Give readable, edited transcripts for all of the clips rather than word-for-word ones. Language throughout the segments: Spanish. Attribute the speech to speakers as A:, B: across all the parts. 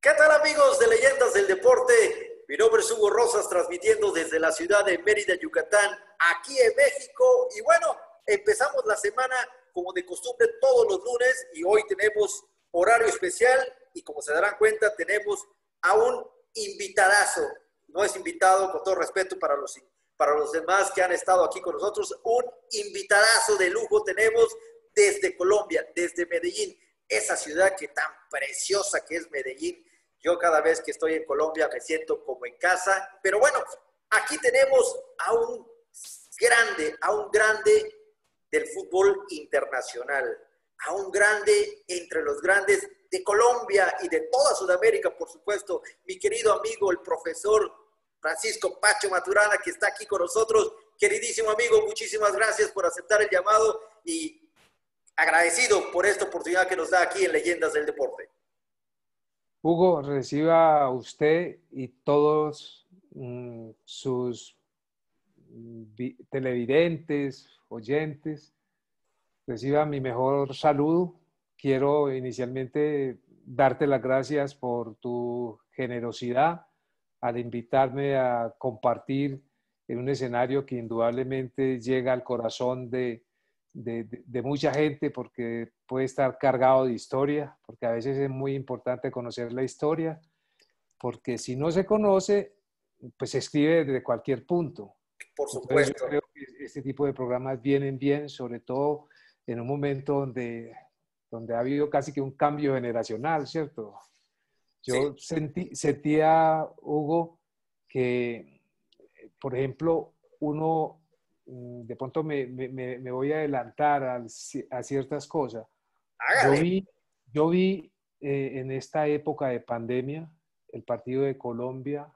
A: ¿Qué tal amigos de Leyendas del Deporte? Mi nombre es Hugo Rosas, transmitiendo desde la ciudad de Mérida, Yucatán, aquí en México. Y bueno, empezamos la semana como de costumbre todos los lunes y hoy tenemos horario especial y como se darán cuenta tenemos a un invitadazo. No es invitado, con todo respeto para los demás que han estado aquí con nosotros, un invitadazo de lujo tenemos desde Colombia, desde Medellín, esa ciudad que tan preciosa que es Medellín. Yo cada vez que estoy en Colombia me siento como en casa. Pero bueno, aquí tenemos a un grande del fútbol internacional, a un grande entre los grandes de Colombia y de toda Sudamérica, por supuesto, mi querido amigo, el profesor Francisco Pacho Maturana, que está aquí con nosotros. Queridísimo amigo, muchísimas gracias por aceptar el llamado y agradecido por esta oportunidad que nos da aquí en Leyendas del Deporte.
B: Hugo, reciba a usted y todos sus televidentes, oyentes, reciba mi mejor saludo. Quiero inicialmente darte las gracias por tu generosidad al invitarme a compartir en un escenario que indudablemente llega al corazón de mucha gente, porque puede estar cargado de historia, porque a veces es muy importante conocer la historia, porque si no se conoce, pues se escribe desde cualquier punto.
A: Por
B: Entonces yo
A: supuesto.
B: creo que este tipo de programas vienen bien, sobre todo en un momento donde ha habido casi que un cambio generacional, ¿cierto? Yo
A: Sí.
B: sentía, Hugo, que, por ejemplo, uno, de pronto me voy a adelantar a ciertas cosas. Yo
A: Hágale.
B: vi, yo vi en esta época de pandemia el partido de Colombia,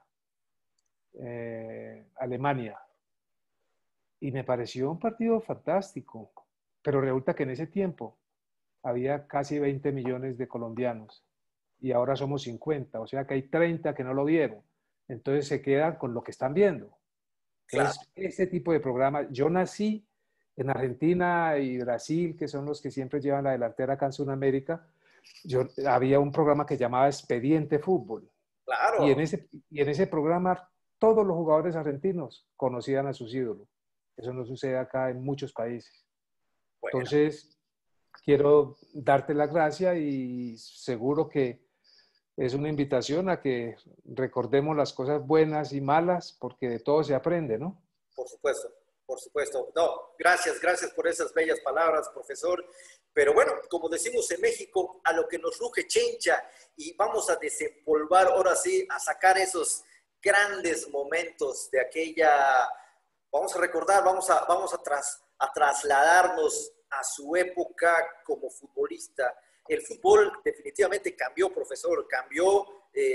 B: Alemania, y me pareció un partido fantástico, pero resulta que en ese tiempo había casi 20 millones de colombianos y ahora somos 50, o sea que hay 30 que no lo vieron. Entonces se quedan con lo que están viendo.
A: Claro.
B: Entonces, este tipo de programas, yo nací en Argentina y Brasil, que son los que siempre llevan la delantera acá en Sudamérica. Había un programa que llamaba Expediente Fútbol. Y
A: Claro.
B: en ese programa todos los jugadores argentinos conocían a sus ídolos. Eso no sucede acá en muchos países.
A: Bueno.
B: Entonces, quiero darte la gracia y seguro que es una invitación a que recordemos las cosas buenas y malas, porque de todo se aprende, ¿no?
A: Por supuesto, por supuesto. No, gracias por esas bellas palabras, profesor. Pero bueno, como decimos en México, a lo que nos ruge chencha y vamos a desempolvar, ahora sí, a sacar esos grandes momentos de aquella, vamos a recordar, a trasladarnos a su época como futbolista. El fútbol definitivamente cambió, profesor, cambió,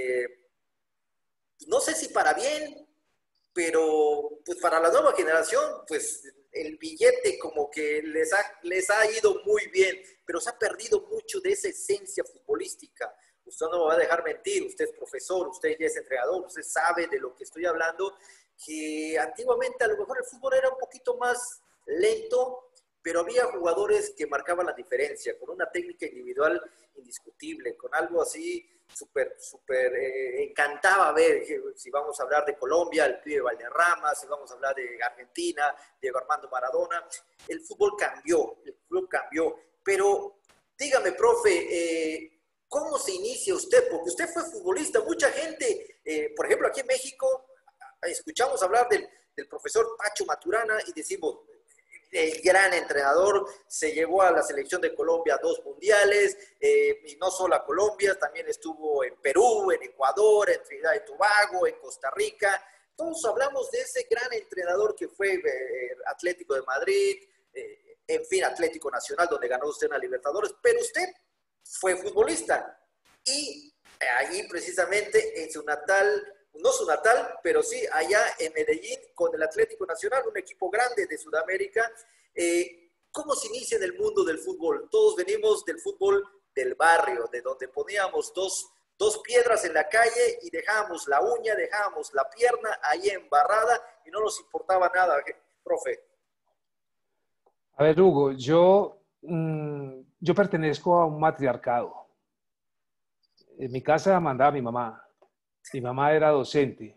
A: no sé si para bien, pero pues para la nueva generación, pues el billete como que les ha ido muy bien, pero se ha perdido mucho de esa esencia futbolística. Usted no me va a dejar mentir, usted es profesor, usted ya es entrenador, usted sabe de lo que estoy hablando, que antiguamente a lo mejor el fútbol era un poquito más lento, pero había jugadores que marcaban la diferencia, con una técnica individual indiscutible, con algo así súper encantaba ver, si vamos a hablar de Colombia, el pibe Valderrama, si vamos a hablar de Argentina, Diego Armando Maradona, el fútbol cambió, pero dígame, profe, ¿cómo se inicia usted? Porque usted fue futbolista, mucha gente, por ejemplo, aquí en México, escuchamos hablar del profesor Pacho Maturana y decimos, el gran entrenador, se llevó a la selección de Colombia a 2 mundiales, y no solo a Colombia, también estuvo en Perú, en Ecuador, en Trinidad y Tobago, en Costa Rica. Todos hablamos de ese gran entrenador que fue Atlético de Madrid, en fin, Atlético Nacional, donde ganó usted una Libertadores, pero usted fue futbolista. Y allí precisamente en su natal, no su natal, pero sí allá en Medellín con el Atlético Nacional, un equipo grande de Sudamérica. ¿Cómo se inicia en el mundo del fútbol? Todos venimos del fútbol del barrio, de donde poníamos dos piedras en la calle y dejábamos la uña, dejábamos la pierna ahí embarrada y no nos importaba nada, profe.
B: A ver, Hugo, yo pertenezco a un matriarcado. En mi casa mandaba mi mamá. Mi mamá era docente.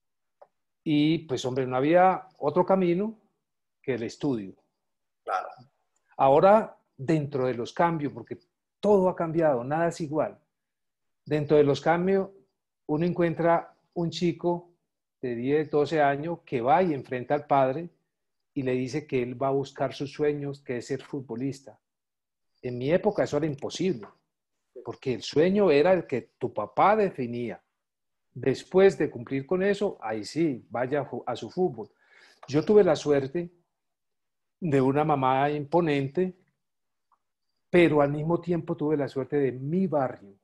B: Y pues, hombre, no había otro camino que el estudio.
A: Claro.
B: Ahora, dentro de los cambios, porque todo ha cambiado, nada es igual. Dentro de los cambios, uno encuentra un chico de 10, 12 años que va y enfrenta al padre y le dice que él va a buscar sus sueños, que es ser futbolista. En mi época eso era imposible, porque el sueño era el que tu papá definía. Después de cumplir con eso, ahí sí, vaya a su fútbol. Yo tuve la suerte de una mamá imponente, pero al mismo tiempo tuve la suerte de mi barrio.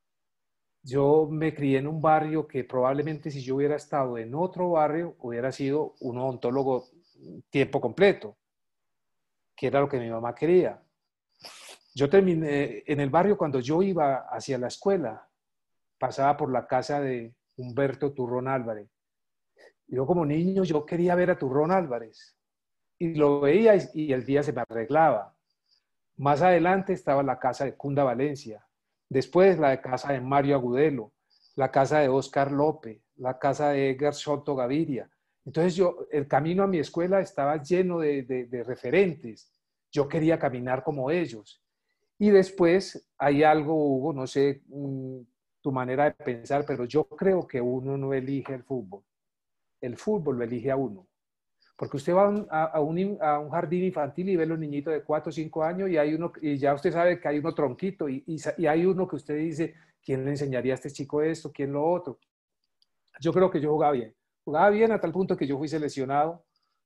B: Yo me crié en un barrio que probablemente si yo hubiera estado en otro barrio hubiera sido un odontólogo tiempo completo, que era lo que mi mamá quería. Yo terminé en el barrio cuando yo iba hacia la escuela, pasaba por la casa de Humberto Turrón Álvarez. Yo como niño yo quería ver a Turrón Álvarez y lo veía y el día se me arreglaba. Más adelante estaba la casa de Cunda Valencia, después la de casa de Mario Agudelo, la casa de Oscar López, la casa de Edgar Soto Gaviria. Entonces el camino a mi escuela estaba lleno de referentes. Yo quería caminar como ellos. Y después hay algo, Hugo, no sé tu manera de pensar, pero yo creo que uno no elige el fútbol lo elige a uno. Porque usted va a un jardín infantil y ve los niñitos de 4 o 5 años y, hay uno, y ya usted sabe que hay uno tronquito y hay uno que usted dice, ¿quién le enseñaría a este chico esto? ¿Quién lo otro? Yo creo que yo jugaba bien. Jugaba bien a tal punto que yo fui seleccionado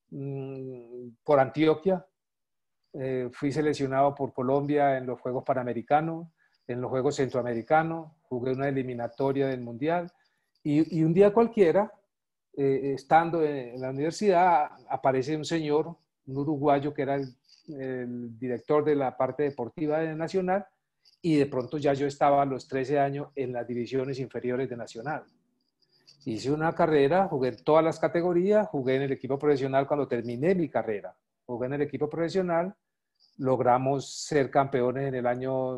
B: por Antioquia, fui seleccionado por Colombia en los Juegos Panamericanos, en los Juegos Centroamericanos, jugué una eliminatoria del Mundial y un día cualquiera, estando en la universidad, aparece un señor, un uruguayo que era el director de la parte deportiva de Nacional y de pronto ya yo estaba a los 13 años en las divisiones inferiores de Nacional. Hice una carrera, jugué en todas las categorías, jugué en el equipo profesional cuando terminé mi carrera. Jugué en el equipo profesional, logramos ser campeones en el año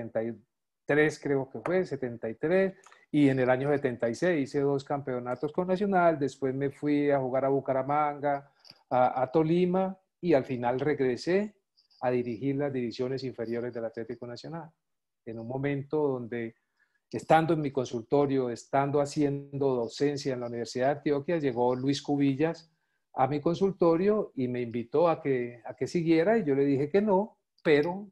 B: 73, creo que fue, 73, y en el año 76 hice 2 campeonatos con Nacional, después me fui a jugar a Bucaramanga, a Tolima, y al final regresé a dirigir las divisiones inferiores del Atlético Nacional, en un momento donde, estando en mi consultorio, estando haciendo docencia en la Universidad de Antioquia, llegó Luis Cubillas a mi consultorio y me invitó a que siguiera y yo le dije que no, pero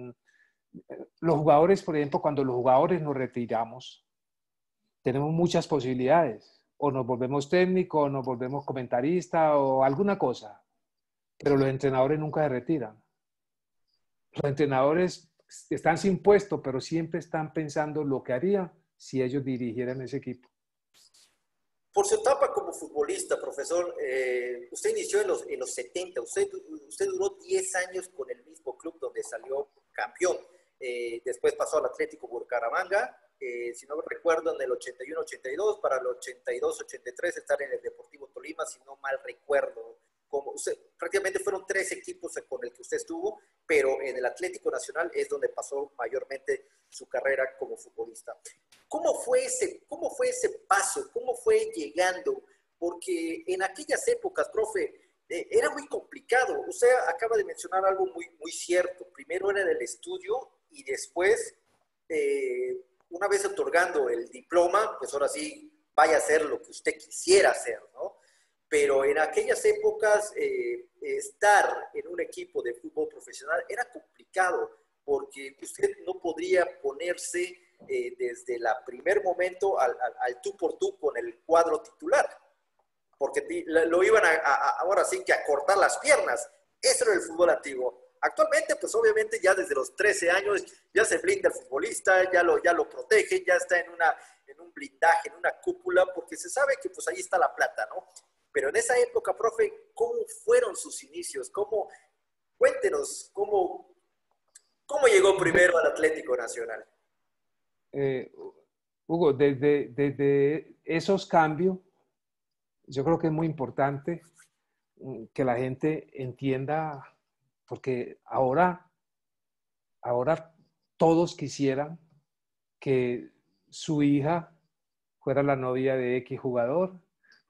B: los jugadores, por ejemplo, cuando los jugadores nos retiramos, tenemos muchas posibilidades. O nos volvemos técnicos, o nos volvemos comentaristas, o alguna cosa. Pero los entrenadores nunca se retiran. Los entrenadores están sin puesto, pero siempre están pensando lo que harían si ellos dirigieran ese equipo.
A: Por su etapa como futbolista, profesor, usted inició en los 70, usted duró 10 años con el mismo club donde salió campeón. Después pasó al Atlético Bucaramanga, si no me recuerdo, en el 81-82, para el 82-83 estar en el Deportivo Tolima, si no mal recuerdo. Como usted, prácticamente fueron 3 equipos con el que usted estuvo, pero en el Atlético Nacional es donde pasó mayormente su carrera como futbolista. ¿Cómo fue ese paso? ¿Cómo fue llegando? Porque en aquellas épocas, profe, era muy complicado. Usted acaba de mencionar algo muy, muy cierto. Primero era el estudio y después, una vez otorgando el diploma, pues ahora sí, vaya a hacer lo que usted quisiera hacer, ¿no? Pero en aquellas épocas, estar en un equipo de fútbol profesional era complicado porque usted no podría ponerse desde el primer momento al tú por tú con el cuadro titular, porque lo iban ahora sí que a cortar las piernas. Eso era el fútbol antiguo. Actualmente, pues obviamente ya desde los 13 años ya se blinda el futbolista, ya lo protege, ya está en un blindaje, en una cúpula, porque se sabe que pues ahí está la plata, ¿no? Pero en esa época, profe, ¿cómo fueron sus inicios? Cuéntenos, ¿cómo llegó primero al Atlético Nacional?
B: Eh, Hugo, desde esos cambios, yo creo que es muy importante que la gente entienda, porque ahora todos quisieran que su hija fuera la novia de X jugador,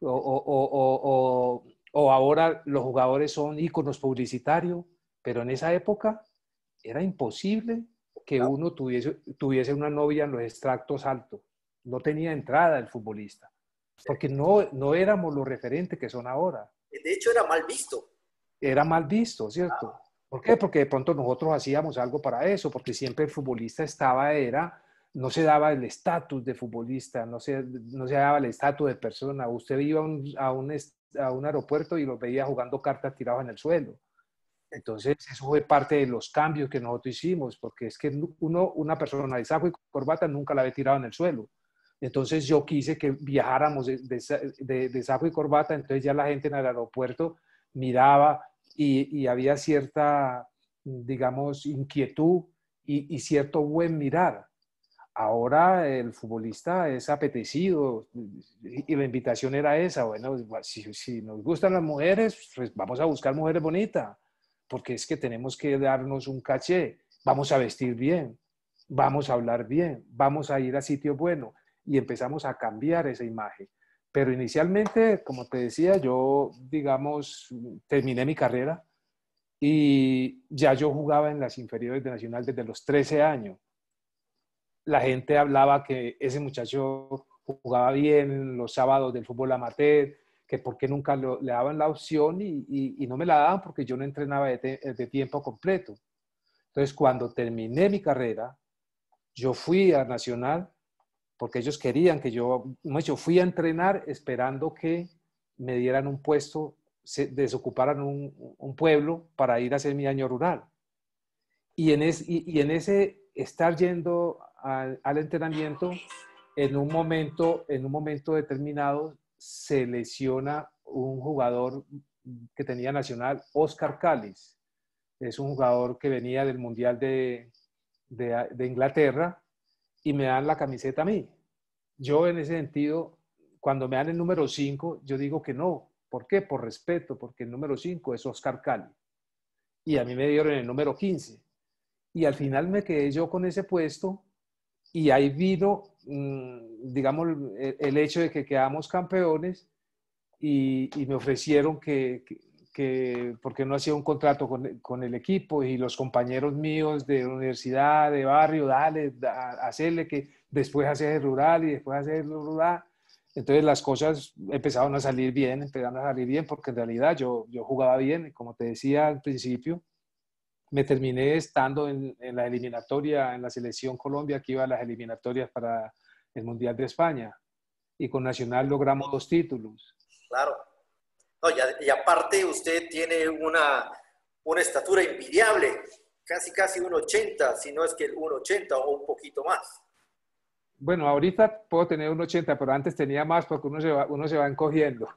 B: o ahora los jugadores son íconos publicitarios, pero en esa época era imposible que uno tuviese una novia en los extractos altos. No tenía entrada el futbolista, porque no éramos los referentes que son ahora.
A: De hecho, era mal visto.
B: Era mal visto, ¿cierto? ¿Por qué? Porque de pronto nosotros hacíamos algo para eso, porque siempre el futbolista no se daba el estatus de futbolista, no se daba el estatus de persona. Usted iba a un aeropuerto y los veía jugando cartas tirados en el suelo. Entonces, eso fue parte de los cambios que nosotros hicimos, porque es que una persona de saco y corbata nunca la había tirado en el suelo. Entonces, yo quise que viajáramos de saco y corbata, entonces ya la gente en el aeropuerto miraba y había cierta, digamos, inquietud y cierto buen mirar. Ahora el futbolista es apetecido y la invitación era esa, bueno, si nos gustan las mujeres, pues vamos a buscar mujeres bonitas, porque es que tenemos que darnos un caché, vamos a vestir bien, vamos a hablar bien, vamos a ir a sitios buenos y empezamos a cambiar esa imagen. Pero inicialmente, como te decía, yo, digamos, terminé mi carrera y ya yo jugaba en las inferiores de Nacional desde los 13 años. La gente hablaba que ese muchacho jugaba bien los sábados del fútbol amateur, que por qué nunca le daban la opción y no me la daban porque yo no entrenaba de tiempo completo. Entonces, cuando terminé mi carrera, yo fui a Nacional porque ellos querían que yo fui a entrenar esperando que me dieran un puesto, se desocuparan un pueblo para ir a hacer mi año rural. Y en ese estar yendo al entrenamiento, en un momento determinado se lesiona un jugador que tenía Nacional, Oscar Cáliz. Es un jugador que venía del Mundial de Inglaterra y me dan la camiseta a mí. Yo en ese sentido, cuando me dan el número 5, yo digo que no. ¿Por qué? Por respeto, porque el número 5 es Oscar Cáliz. Y a mí me dieron el número 15. Y al final me quedé yo con ese puesto y ahí vino, digamos, el hecho de que quedamos campeones y me ofrecieron porque no hacía un contrato con el equipo y los compañeros míos de universidad, de barrio, dale, hacerle que después hacer el rural y después hacer el rural. Entonces las cosas empezaron a salir bien porque en realidad yo jugaba bien, como te decía al principio. Me terminé estando en la eliminatoria, en la selección Colombia, que iba a las eliminatorias para el Mundial de España. Y con Nacional logramos 2 títulos.
A: Claro. No, y aparte usted tiene una estatura envidiable, casi 1,80, si no es que el 1,80 o un poquito más.
B: Bueno, ahorita puedo tener 1,80, pero antes tenía más porque uno se va encogiendo.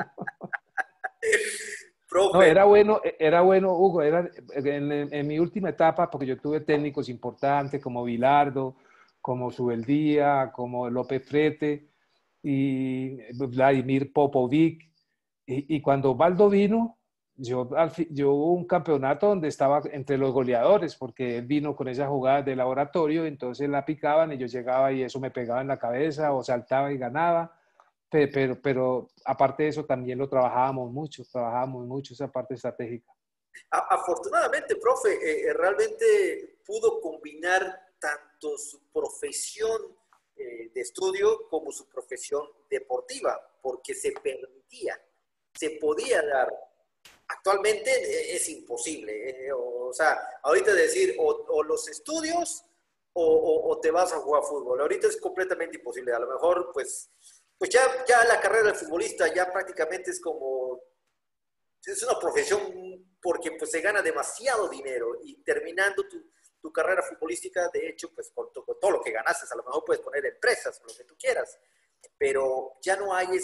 A: Profe.
B: No, era bueno, Hugo, en mi última etapa, porque yo tuve técnicos importantes como Bilardo, como Subeldía, como López Frete y Vladimir Popovic. Y cuando Baldo vino, yo hubo un campeonato donde estaba entre los goleadores, porque él vino con esas jugadas de laboratorio, entonces la picaban y yo llegaba y eso me pegaba en la cabeza o saltaba y ganaba. Pero aparte de eso también lo trabajábamos mucho esa parte estratégica.
A: Afortunadamente, profe, realmente pudo combinar tanto su profesión de estudio como su profesión deportiva, porque se permitía, se podía dar. Actualmente es imposible. O sea, ahorita decir o los estudios o te vas a jugar fútbol. Ahorita es completamente imposible. A lo mejor, pues ya la carrera del futbolista ya prácticamente es una profesión porque pues se gana demasiado dinero y terminando tu carrera futbolística, de hecho, pues con todo lo que ganaste, a lo mejor puedes poner empresas, lo que tú quieras, pero ya no hay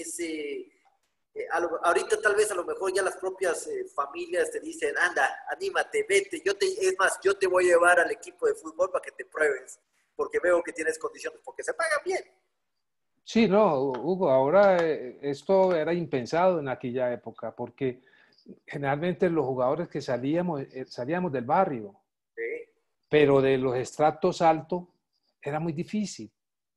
A: ahorita tal vez a lo mejor ya las propias familias te dicen, anda, anímate, vete, es más, yo te voy a llevar al equipo de fútbol para que te pruebes, porque veo que tienes condiciones, porque se paga bien.
B: Sí, no, Hugo, ahora esto era impensado en aquella época, porque generalmente los jugadores que salíamos del barrio,
A: Sí.
B: pero de los estratos altos era muy difícil.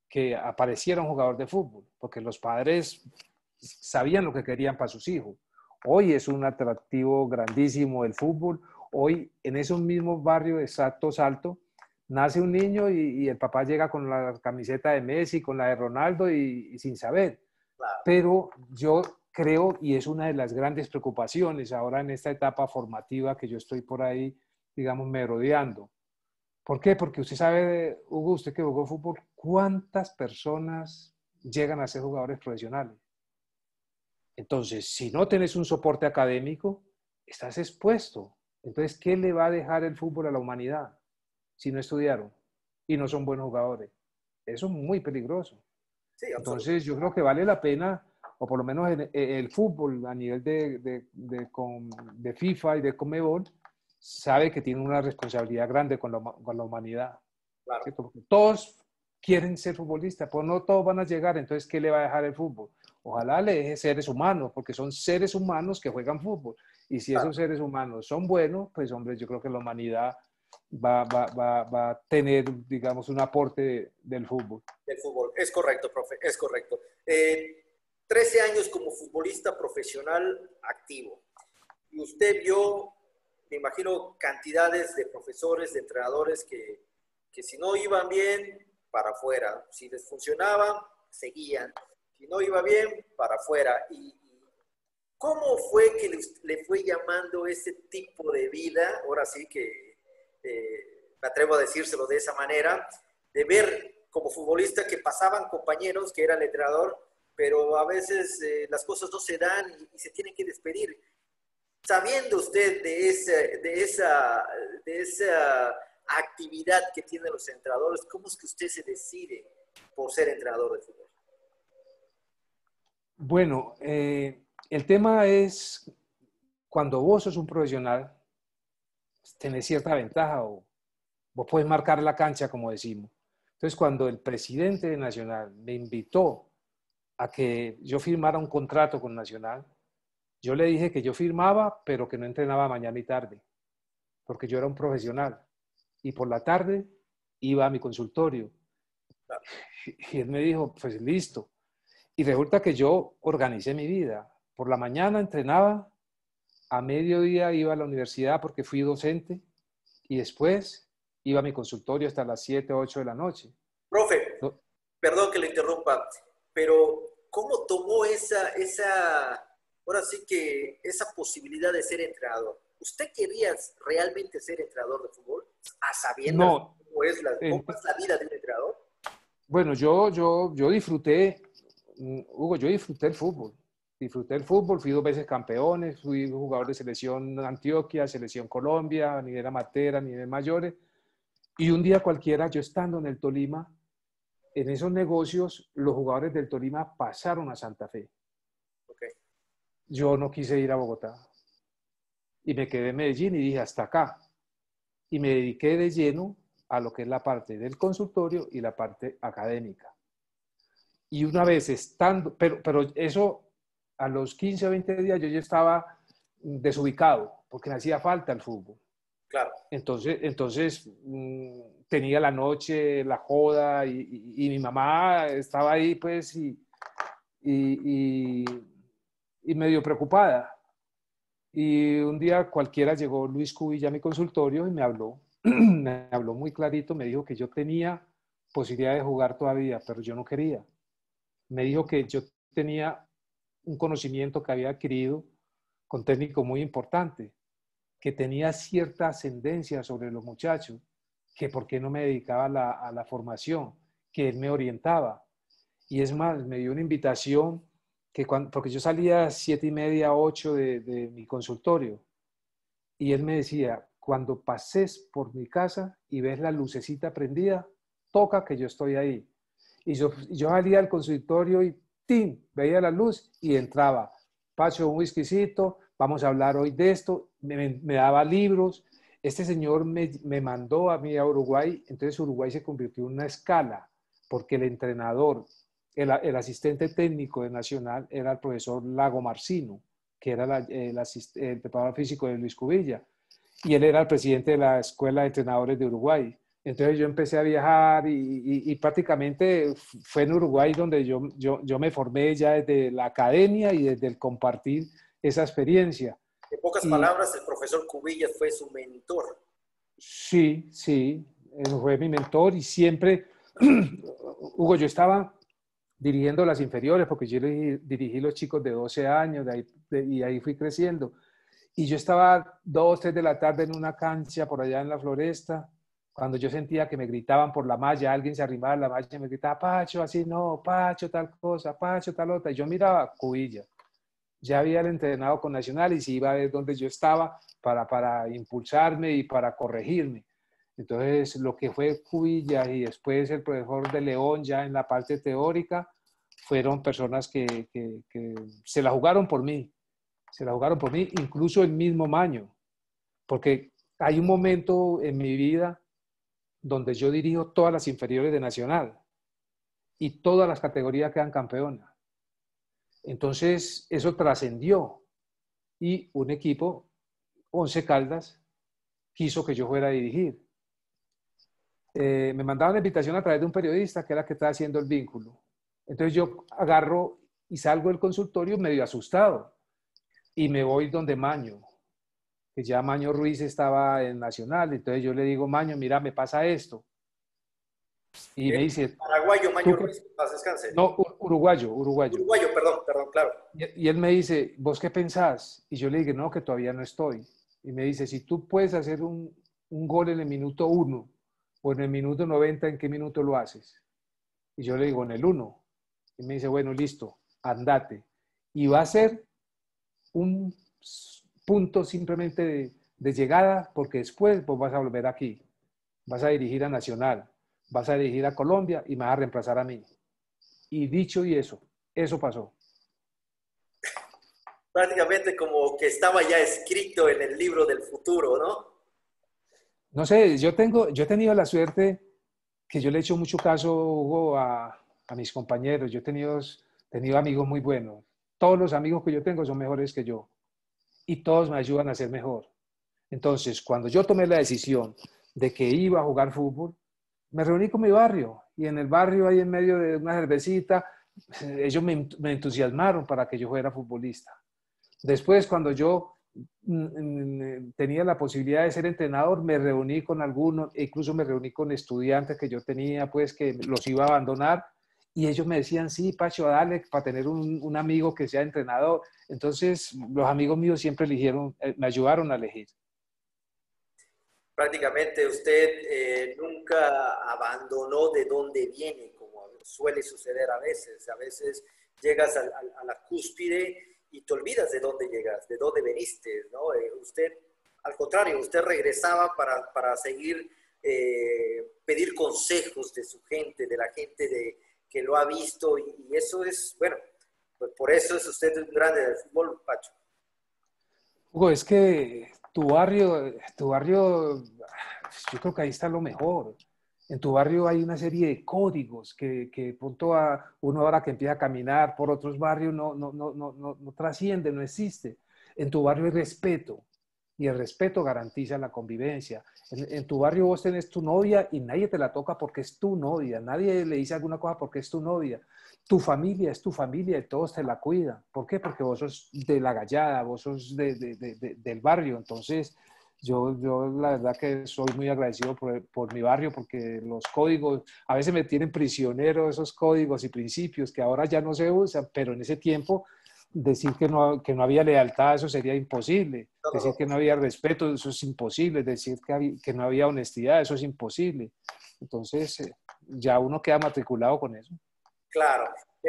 B: que apareciera un jugador de fútbol, porque los padres sabían lo que querían para sus hijos. Hoy es un atractivo grandísimo el fútbol. Hoy en esos mismos barrios exacto Salto, nace un niño y el papá llega con la camiseta de Messi, con la de Ronaldo y sin saber.
A: Claro.
B: Pero yo creo, y es una de las grandes preocupaciones ahora en esta etapa formativa que yo estoy por ahí, digamos, merodeando. ¿Por qué? Porque usted sabe, Hugo, usted que jugó fútbol, ¿cuántas personas llegan a ser jugadores profesionales? Entonces, si no tenés un soporte académico, estás expuesto. Entonces, ¿qué le va a dejar el fútbol a la humanidad si no estudiaron y no son buenos jugadores? Eso es muy peligroso.
A: Sí,
B: Entonces, yo creo que vale la pena, o por lo menos el fútbol a nivel de FIFA y de Conmebol, sabe que tiene una responsabilidad grande con la humanidad.
A: claro.
B: ¿Cierto? Porque todos quieren ser futbolistas, pues no todos van a llegar, entonces, ¿qué le va a dejar el fútbol? Ojalá le deje seres humanos, porque son seres humanos que juegan fútbol. Y si
A: Claro.
B: esos seres humanos son buenos, pues hombre, yo creo que la humanidad va a tener, digamos, un aporte del fútbol.
A: Del fútbol. Es correcto, profe, es correcto. 13 años como futbolista profesional activo. Y usted vio, me imagino, cantidades de profesores, de entrenadores que si no iban bien, para afuera. Si les funcionaba, seguían. Si no iba bien, para afuera. ¿Y cómo fue que le fue llamando ese tipo de vida? Ahora sí que me atrevo a decírselo de esa manera, de ver como futbolista que pasaban compañeros, que era el entrenador, pero a veces las cosas no se dan y se tienen que despedir. Sabiendo usted de esa actividad que tienen los entrenadores, ¿cómo es que usted se decide por ser entrenador de fútbol?
B: Bueno, el tema es cuando vos sos un profesional, tenés cierta ventaja o vos puedes marcar la cancha, como decimos. Entonces, cuando el presidente de Nacional me invitó a que yo firmara un contrato con Nacional, yo le dije que yo firmaba, pero que no entrenaba mañana y tarde, porque yo era un profesional. Y por la tarde iba a mi consultorio. Y él me dijo, pues listo. Y resulta que yo organicé mi vida. Por la mañana entrenaba, a mediodía iba a la universidad porque fui docente y después iba a mi consultorio hasta las 7, 8 de la noche.
A: Profe,
B: No,
A: perdón que le interrumpa, pero ¿cómo tomó ahora sí que esa posibilidad de ser entrenador? ¿Usted quería realmente ser entrenador de fútbol? ¿A sabiendas
B: no
A: cómo es la vida de un entrenador?
B: bueno, yo disfruté, Hugo, yo disfruté el fútbol. Disfruté el fútbol, fui 2 veces campeones, fui jugador de selección Antioquia, selección Colombia, a nivel amateur, a nivel mayores. Y un día cualquiera, yo estando en el Tolima, en esos negocios, los jugadores del Tolima pasaron a Santa Fe.
A: Okay.
B: Yo no quise ir a Bogotá y me quedé en Medellín y dije hasta acá. Y me dediqué de lleno a lo que es la parte del consultorio y la parte académica. Y una vez estando, pero eso a los 15 o 20 días yo ya estaba desubicado porque me hacía falta el fútbol.
A: Claro.
B: Entonces tenía la noche, la joda y mi mamá estaba ahí pues y medio preocupada. Y un día cualquiera llegó Luis Cubilla a mi consultorio y me habló, me habló muy clarito, me dijo que yo tenía posibilidad de jugar todavía, pero yo no quería. Me dijo que yo tenía un conocimiento que había adquirido con técnico muy importante, que tenía cierta ascendencia sobre los muchachos, que por qué no me dedicaba a la formación, que él me orientaba. Y es más, me dio una invitación porque yo salía a 7:30, 8 de mi consultorio, y él me decía, cuando pases por mi casa y ves la lucecita prendida, toca que yo estoy ahí. Y yo salía al consultorio y ¡tim! Veía la luz y entraba. Pacho, un whiskycito, vamos a hablar hoy de esto. Me daba libros. Este señor me mandó a mí a Uruguay, entonces Uruguay se convirtió en una escala, porque el entrenador, el asistente técnico de Nacional era el profesor Lago Marcino, que era el preparador físico de Luis Cubilla, y él era el presidente de la Escuela de Entrenadores de Uruguay. Entonces yo empecé a viajar y prácticamente fue en Uruguay donde yo me formé ya desde la academia y desde el compartir esa experiencia.
A: En pocas
B: Y
A: palabras, el profesor Cubillas fue su mentor.
B: sí, sí, él fue mi mentor y siempre, Hugo, yo estaba dirigiendo las inferiores porque yo dirigí los chicos de 12 años y ahí fui creciendo. Y yo estaba 2, 3 de la tarde en una cancha por allá en la Floresta, cuando yo sentía que me gritaban por la malla, alguien se arrimaba a la malla y me gritaba, Pacho, así no, Pacho, tal cosa, Pacho, tal otra. Y yo miraba, Cubilla. Ya había entrenado con Nacional y se iba a ver dónde yo estaba para impulsarme y para corregirme. Entonces, lo que fue Cubilla y después el profesor de León ya en la parte teórica, fueron personas que se la jugaron por mí. Se la jugaron por mí, incluso el mismo Maño, porque hay un momento en mi vida donde yo dirijo todas las inferiores de Nacional y todas las categorías quedan campeonas. Entonces, eso trascendió y un equipo, Once Caldas, quiso que yo fuera a dirigir. Me mandaban la invitación a través de un periodista que era el que estaba haciendo el vínculo. Entonces yo agarro y salgo del consultorio medio asustado y me voy donde Maño, que ya Maño Ruiz estaba en Nacional. Entonces yo le digo, Maño, mira, me pasa esto. Y me dice,
A: Paraguayo,
B: ¿tú
A: Maño
B: qué?
A: Ruiz, paz descanse.
B: No, uruguayo, uruguayo.
A: Uruguayo, perdón, perdón, claro.
B: Y él me dice, ¿vos qué pensás? Y yo le digo, no, que todavía no estoy. Y me dice, si tú puedes hacer un gol en el minuto 1 o en el minuto 90, ¿en qué minuto lo haces? Y yo le digo, en el 1. Y me dice, bueno, listo, andate. Y va a ser un punto simplemente de llegada, porque después vos vas a volver aquí. Vas a dirigir a Nacional, vas a dirigir a Colombia y me vas a reemplazar a mí. Y dicho y eso pasó.
A: Prácticamente como que estaba ya escrito en el libro del futuro, ¿no?
B: No sé, yo he tenido la suerte que yo le he hecho mucho caso, Hugo, a mis compañeros. Yo he tenido amigos muy buenos. Todos los amigos que yo tengo son mejores que yo y todos me ayudan a ser mejor. Entonces, cuando yo tomé la decisión de que iba a jugar fútbol, me reuní con mi barrio y en el barrio, ahí en medio de una cervecita, ellos me entusiasmaron para que yo fuera futbolista. Después, cuando yo tenía la posibilidad de ser entrenador, me reuní con algunos, e incluso me reuní con estudiantes que yo tenía, pues que los iba a abandonar, y ellos me decían, sí, Pacho, dale, para tener un amigo que sea entrenador. Entonces, los amigos míos siempre eligieron, me ayudaron a elegir.
A: Prácticamente usted nunca abandonó de dónde viene, como suele suceder a veces. A veces llegas a la cúspide y te olvidas de dónde llegas, de dónde veniste, ¿no? Usted, al contrario, usted regresaba para seguir, pedir consejos de su gente, de la gente que lo ha visto, y eso es, bueno, pues por eso es usted un grande del fútbol, Pacho.
B: Hugo, es que tu barrio, yo creo que ahí está lo mejor. En tu barrio hay una serie de códigos que punto a uno ahora que empieza a caminar por otros barrios no trasciende, no existe. En tu barrio hay respeto y el respeto garantiza la convivencia. En tu barrio vos tenés tu novia y nadie te la toca porque es tu novia, nadie le dice alguna cosa porque es tu novia. Tu familia es tu familia y todos te la cuidan. ¿Por qué? Porque vos sos de la gallada, vos sos del barrio. Entonces, yo la verdad que soy muy agradecido por mi barrio porque los códigos, a veces me tienen prisionero esos códigos y principios que ahora ya no se usan, pero en ese tiempo decir que no había lealtad, eso sería imposible.
A: No, no,
B: Decir
A: no.
B: que no había respeto, eso es imposible. Decir que no había honestidad, eso es imposible. Entonces, ya uno queda matriculado con eso.
A: Claro.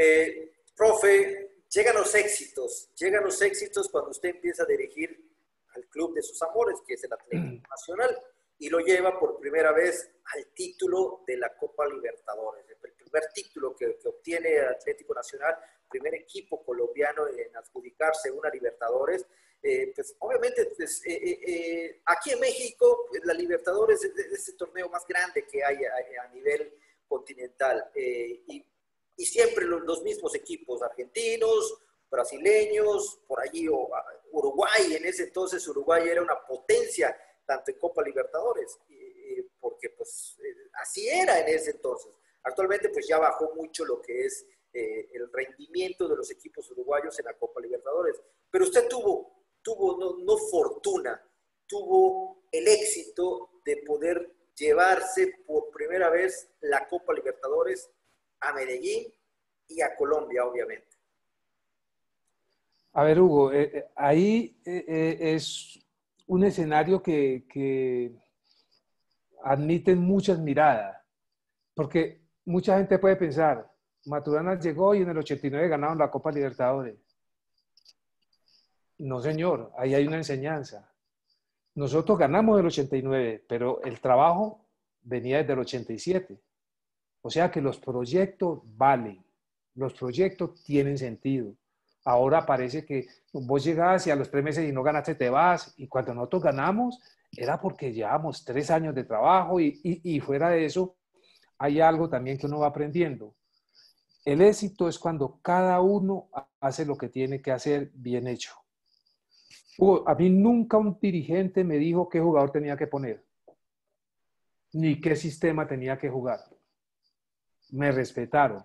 A: Profe, llegan los éxitos cuando usted empieza a dirigir al club de sus amores, que es el Atlético Nacional, y lo lleva por primera vez al título de la Copa Libertadores. El primer título que obtiene el Atlético Nacional, primer equipo colombiano en adjudicarse una Libertadores. Pues obviamente pues, aquí en México la Libertadores es el torneo más grande que hay a nivel continental, y siempre los mismos equipos argentinos, brasileños, por allí Uruguay. En ese entonces Uruguay era una potencia tanto en Copa Libertadores, porque pues así era en ese entonces. Actualmente pues ya bajó mucho lo que es el rendimiento de los equipos uruguayos en la Copa Libertadores. Pero usted tuvo no fortuna, tuvo el éxito de poder llevarse por primera vez la Copa Libertadores a Medellín y a Colombia, obviamente.
B: A ver, Hugo, ahí es un escenario que admite muchas miradas, porque mucha gente puede pensar, Maturana llegó y en el 89 ganaron la Copa Libertadores. No, señor, ahí hay una enseñanza. Nosotros ganamos el 89, pero el trabajo venía desde el 87. O sea que los proyectos valen, los proyectos tienen sentido. Ahora parece que vos llegás y a los 3 meses y no ganaste te vas, y cuando nosotros ganamos era porque llevamos 3 años de trabajo y fuera de eso hay algo también que uno va aprendiendo. El éxito es cuando cada uno hace lo que tiene que hacer bien hecho. Hugo, a mí nunca un dirigente me dijo qué jugador tenía que poner, ni qué sistema tenía que jugar. Me respetaron.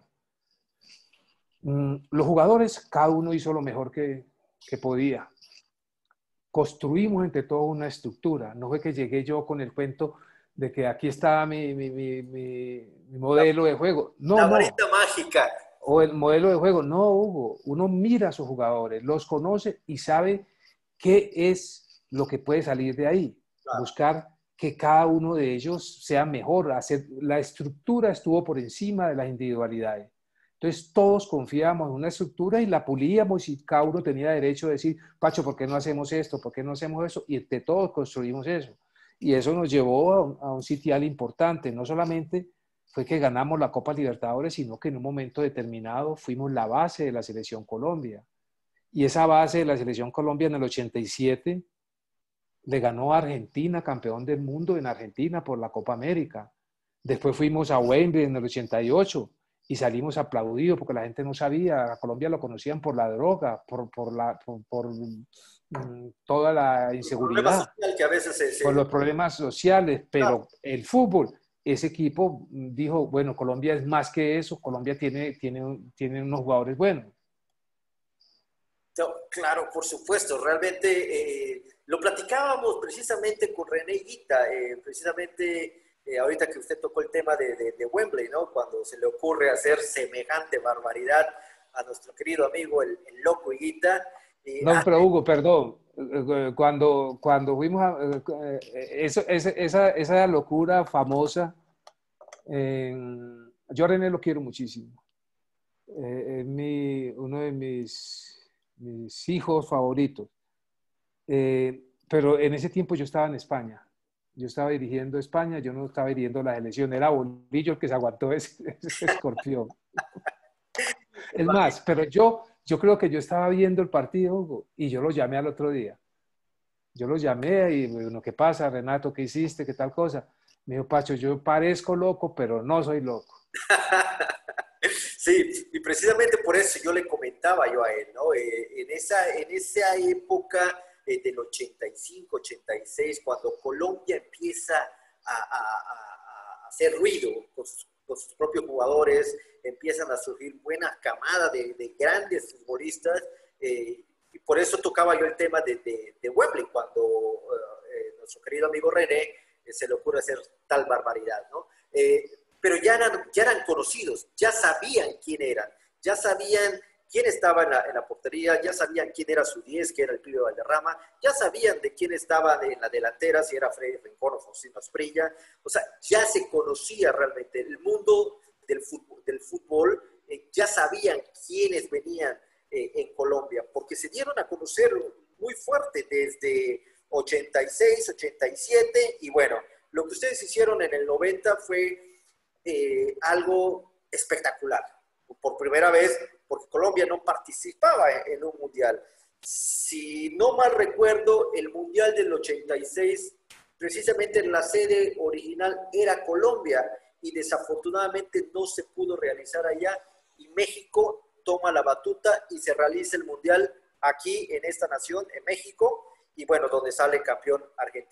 B: Los jugadores, cada uno hizo lo mejor que podía. Construimos entre todos una estructura. No fue que llegué yo con el cuento de que aquí estaba mi modelo de juego. No,
A: La
B: no.
A: varita mágica.
B: O el modelo de juego. No, Hugo. Uno mira a sus jugadores, los conoce y sabe qué es lo que puede salir de ahí.
A: Claro.
B: Buscar que cada uno de ellos sea mejor. La estructura estuvo por encima de las individualidades. Entonces todos confiábamos en una estructura y la pulíamos y cada uno tenía derecho a decir, Pacho, ¿por qué no hacemos esto? ¿Por qué no hacemos eso? Y entre todos construimos eso. Y eso nos llevó a un sitial importante. No solamente fue que ganamos la Copa Libertadores, sino que en un momento determinado fuimos la base de la Selección Colombia. Y esa base de la Selección Colombia en el 87 le ganó a Argentina, campeón del mundo en Argentina por la Copa América. Después fuimos a Wembley en el 88 y salimos aplaudidos porque la gente no sabía, a Colombia lo conocían por la droga, por toda la inseguridad,
A: Que a veces
B: por los problemas sociales, pero
A: claro.
B: el fútbol, ese equipo dijo, bueno, Colombia es más que eso, Colombia tiene unos jugadores buenos.
A: No, claro, por supuesto, realmente lo platicábamos precisamente con René Higuita, precisamente ahorita que usted tocó el tema de Wembley, ¿no? Cuando se le ocurre hacer semejante barbaridad a nuestro querido amigo el loco Higuita.
B: No, pero Hugo, perdón, cuando fuimos a esa locura famosa, yo a René lo quiero muchísimo. Es uno de mis hijos favoritos. Pero en ese tiempo yo estaba en España. Yo estaba dirigiendo España, yo no estaba dirigiendo la selección. Era Bolillo el que se aguantó ese escorpión. Es más, pero yo creo que yo estaba viendo el partido, Hugo, y yo lo llamé al otro día. Yo lo llamé y, bueno, ¿qué pasa, Renato? ¿Qué hiciste? ¿Qué tal cosa? Me dijo, Pacho, yo parezco loco, pero no soy loco.
A: Sí, y precisamente por eso yo le comentaba yo a él, ¿no? En esa época del 85, 86, cuando Colombia empieza a hacer ruido con sus propios jugadores, empiezan a surgir buenas camadas de grandes futbolistas, y por eso tocaba yo el tema de Wembley, cuando nuestro querido amigo René se le ocurre hacer tal barbaridad, ¿no? Pero ya eran conocidos, ya sabían quién eran, ya sabían quién estaba en la portería, ya sabían quién era su 10, que era el pibe Valderrama, ya sabían de quién estaba en la delantera, si era Freddy Rincón o Faustino Asprilla. O sea, ya se conocía realmente el mundo del fútbol, ya sabían quiénes venían en Colombia, porque se dieron a conocer muy fuerte desde 86, 87, y bueno, lo que ustedes hicieron en el 90 fue algo espectacular. Por primera vez, porque Colombia no participaba en un mundial. Si no mal recuerdo, el mundial del 86, precisamente la sede original era Colombia y desafortunadamente no se pudo realizar allá y México toma la batuta y se realiza el mundial aquí en esta nación, en México, y bueno, donde sale campeón Argentina.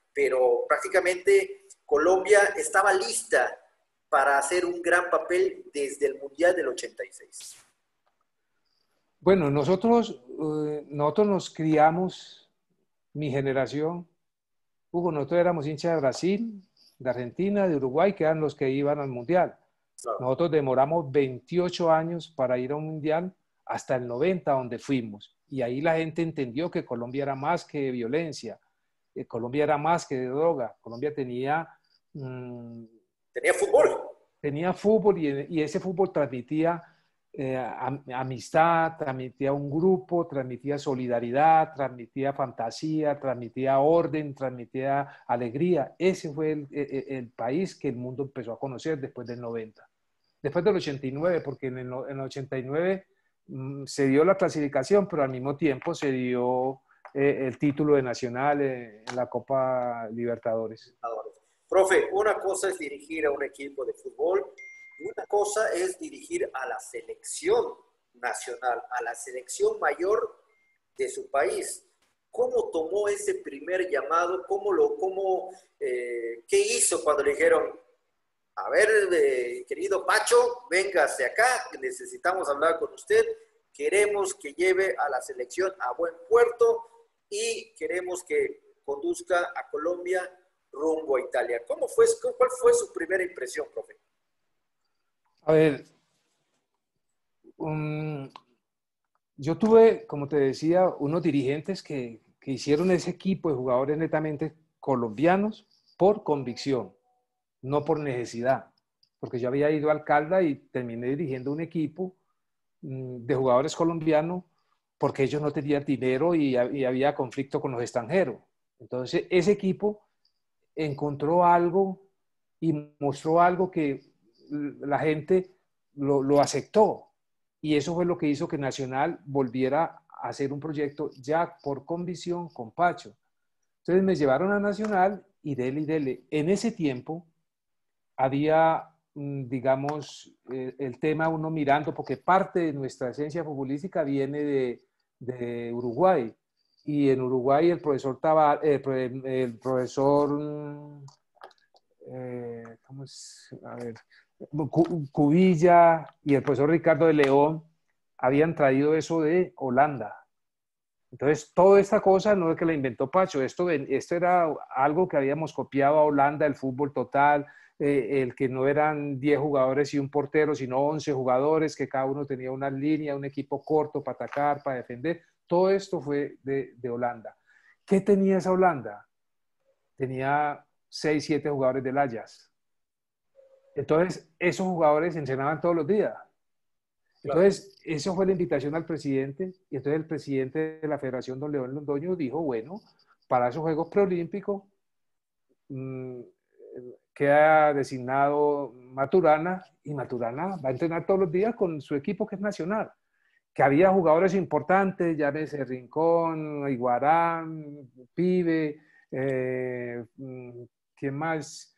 A: pero prácticamente Colombia estaba lista para hacer un gran papel desde el Mundial del 86.
B: Bueno, nosotros nos criamos, mi generación, Hugo, nosotros éramos hinchas de Brasil, de Argentina, de Uruguay, que eran los que iban al Mundial.
A: Claro.
B: Nosotros demoramos 28 años para ir a un Mundial hasta el 90, donde fuimos. Y ahí la gente entendió que Colombia era más que violencia, Colombia era más que de droga. Colombia tenía...
A: tenía fútbol.
B: Tenía fútbol y ese fútbol transmitía amistad, transmitía un grupo, transmitía solidaridad, transmitía fantasía, transmitía orden, transmitía alegría. Ese fue el país que el mundo empezó a conocer después del 90. Después del 89, porque en el 89 se dio la clasificación, pero al mismo tiempo se dio el título de Nacional en la Copa Libertadores.
A: Profe, una cosa es dirigir a un equipo de fútbol y una cosa es dirigir a la selección nacional, a la selección mayor de su país. ¿Cómo tomó ese primer llamado? ¿Qué hizo cuando le dijeron, a ver, querido Pacho, véngase acá, necesitamos hablar con usted, queremos que lleve a la selección a buen puerto y queremos que conduzca a Colombia rumbo a Italia? ¿Cuál fue su primera impresión, profe?
B: A ver, yo tuve, como te decía, unos dirigentes que hicieron ese equipo de jugadores netamente colombianos por convicción, no por necesidad, porque yo había ido al Caldas y terminé dirigiendo un equipo de jugadores colombianos porque ellos no tenían dinero y había conflicto con los extranjeros. Entonces, ese equipo encontró algo y mostró algo que la gente lo aceptó. Y eso fue lo que hizo que Nacional volviera a hacer un proyecto ya por convicción con Pacho. Entonces me llevaron a Nacional y dele. En ese tiempo había, digamos, el tema uno mirando, porque parte de nuestra esencia futbolística viene de Uruguay. Y en Uruguay el profesor ¿cómo es? A ver, Cubilla y el profesor Ricardo de León habían traído eso de Holanda. Entonces, toda esta cosa no es que la inventó Pacho, esto era algo que habíamos copiado a Holanda, el fútbol total, el que no eran 10 jugadores y un portero, sino 11 jugadores, que cada uno tenía una línea, un equipo corto para atacar, para defender. Todo esto fue de Holanda. ¿Qué tenía esa Holanda? Tenía 6, 7 jugadores del Ajax. Entonces, esos jugadores entrenaban todos los días. Entonces, eso fue la invitación al presidente, y entonces el presidente de la Federación, don León Londoño, dijo, bueno, para esos Juegos Preolímpicos queda designado Maturana, y Maturana va a entrenar todos los días con su equipo que es nacional, que había jugadores importantes, llámese Rincón, Iguarán, Pibe, ¿quién más?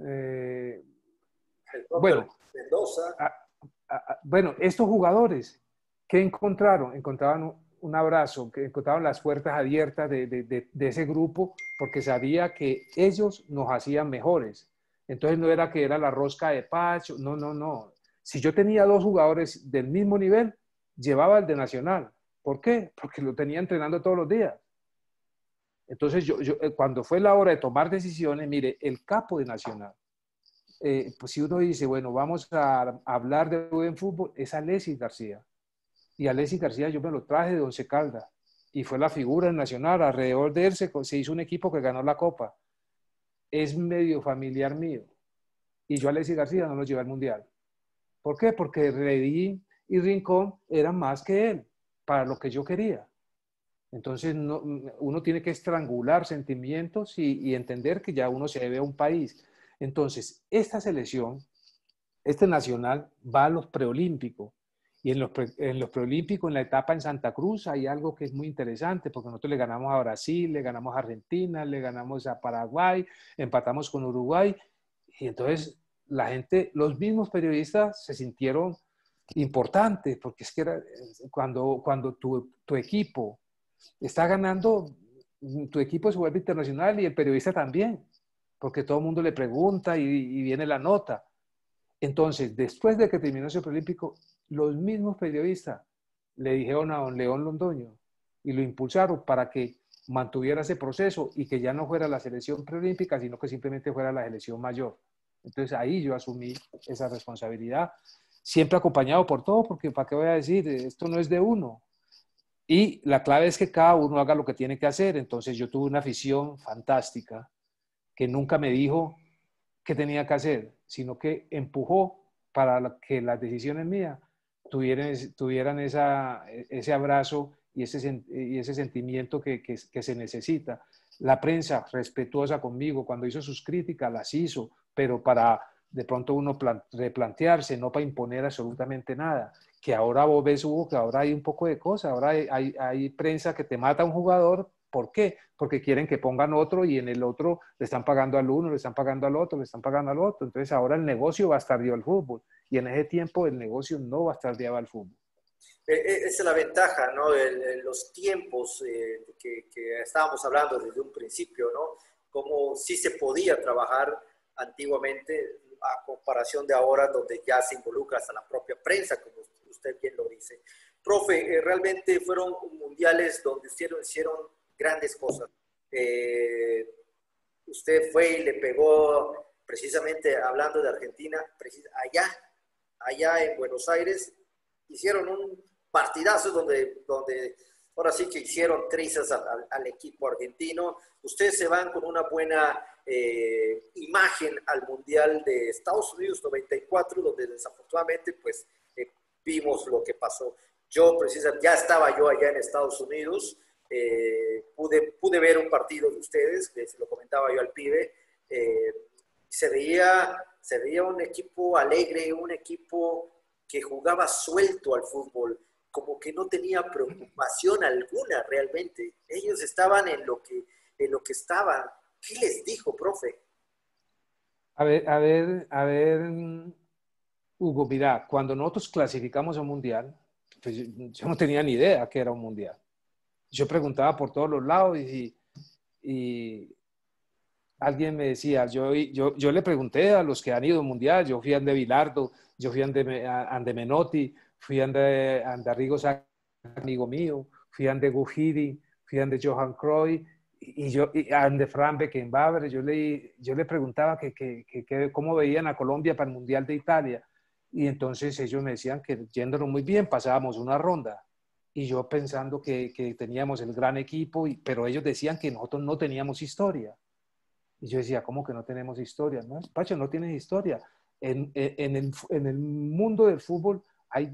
B: Bueno,
A: Mendoza.
B: Bueno, estos jugadores, ¿qué encontraron? Encontraban un abrazo, que encontraban las puertas abiertas de ese grupo, porque sabía que ellos nos hacían mejores. Entonces no era que era la rosca de Pacho, no. Si yo tenía 2 jugadores del mismo nivel, llevaba el de Nacional. ¿Por qué? Porque lo tenía entrenando todos los días. Entonces cuando fue la hora de tomar decisiones, mire, el capo de Nacional, pues si uno dice, bueno, vamos a hablar de buen fútbol, es Alexis García. Y Alexis García yo me lo traje de Once Caldas y fue la figura nacional. Alrededor de él se hizo un equipo que ganó la Copa. Es medio familiar mío. Y yo a Alexis García no lo llevé al Mundial. ¿Por qué? Porque Redín y Rincón eran más que él para lo que yo quería. Entonces uno tiene que estrangular sentimientos y entender que ya uno se debe a un país. Entonces, esta selección, este Nacional, va a los preolímpicos. Y en los preolímpicos, en la etapa en Santa Cruz, hay algo que es muy interesante, porque nosotros le ganamos a Brasil, le ganamos a Argentina, le ganamos a Paraguay, empatamos con Uruguay. Y entonces la gente, los mismos periodistas se sintieron importantes, porque es que era, cuando tu equipo está ganando, tu equipo se vuelve internacional y el periodista también, porque todo el mundo le pregunta y viene la nota. Entonces, después de que terminó ese preolímpico, los mismos periodistas le dijeron a don León Londoño y lo impulsaron para que mantuviera ese proceso y que ya no fuera la selección preolímpica, sino que simplemente fuera la selección mayor. Entonces ahí yo asumí esa responsabilidad, siempre acompañado por todo, porque ¿para qué voy a decir? Esto no es de uno. Y la clave es que cada uno haga lo que tiene que hacer. Entonces yo tuve una afición fantástica que nunca me dijo qué tenía que hacer, sino que empujó para que las decisiones mías tuvieran ese abrazo y ese sentimiento que se necesita. La prensa respetuosa conmigo, cuando hizo sus críticas, las hizo, pero para de pronto uno replantearse, no para imponer absolutamente nada. Que ahora vos ves, Hugo, que ahora hay un poco de cosas, ahora hay prensa que te mata a un jugador. ¿Por qué? Porque quieren que pongan otro y en el otro le están pagando al uno, le están pagando al otro, le están pagando al otro. Entonces ahora el negocio va a estar dio al fútbol y en ese tiempo el negocio no va a estar dio al fútbol.
A: Esa es la ventaja, ¿no? Los tiempos que estábamos hablando desde un principio, ¿no? Como sí se podía trabajar antiguamente a comparación de ahora, donde ya se involucra hasta la propia prensa, como usted bien lo dice. Profe, realmente fueron mundiales donde hicieron grandes cosas. Usted fue y le pegó, precisamente hablando de Argentina, allá en Buenos Aires, hicieron un partidazo donde ahora sí que hicieron trizas al equipo argentino. Ustedes se van con una buena imagen al Mundial de Estados Unidos 94, donde desafortunadamente pues vimos lo que pasó. Yo precisamente ya estaba yo allá en Estados Unidos, pude ver un partido de ustedes, se lo comentaba yo al pibe, se veía un equipo alegre, un equipo que jugaba suelto al fútbol, como que no tenía preocupación alguna realmente. Ellos estaban en lo que estaban. ¿Qué les dijo, profe?
B: A ver, Hugo, mira, cuando nosotros clasificamos a un mundial, pues yo no tenía ni idea que era un mundial. Yo preguntaba por todos los lados y alguien me decía, yo le pregunté a los que han ido al mundial, yo fui a Ande Bilardo, yo fui a Ande Menotti, fui a Ande Arrigo Sacchi, amigo mío, fui a Ande Gujiri, fui a Ande Johan Cruyff, y a Ande Fran Beckenbauer. Yo le preguntaba cómo veían a Colombia para el Mundial de Italia. Y entonces ellos me decían que yéndonos muy bien, pasábamos una ronda. Y yo pensando que teníamos el gran equipo, pero ellos decían que nosotros no teníamos historia. Y yo decía, ¿cómo que no tenemos historia? No, Pacho, no tienes historia. En el mundo del fútbol hay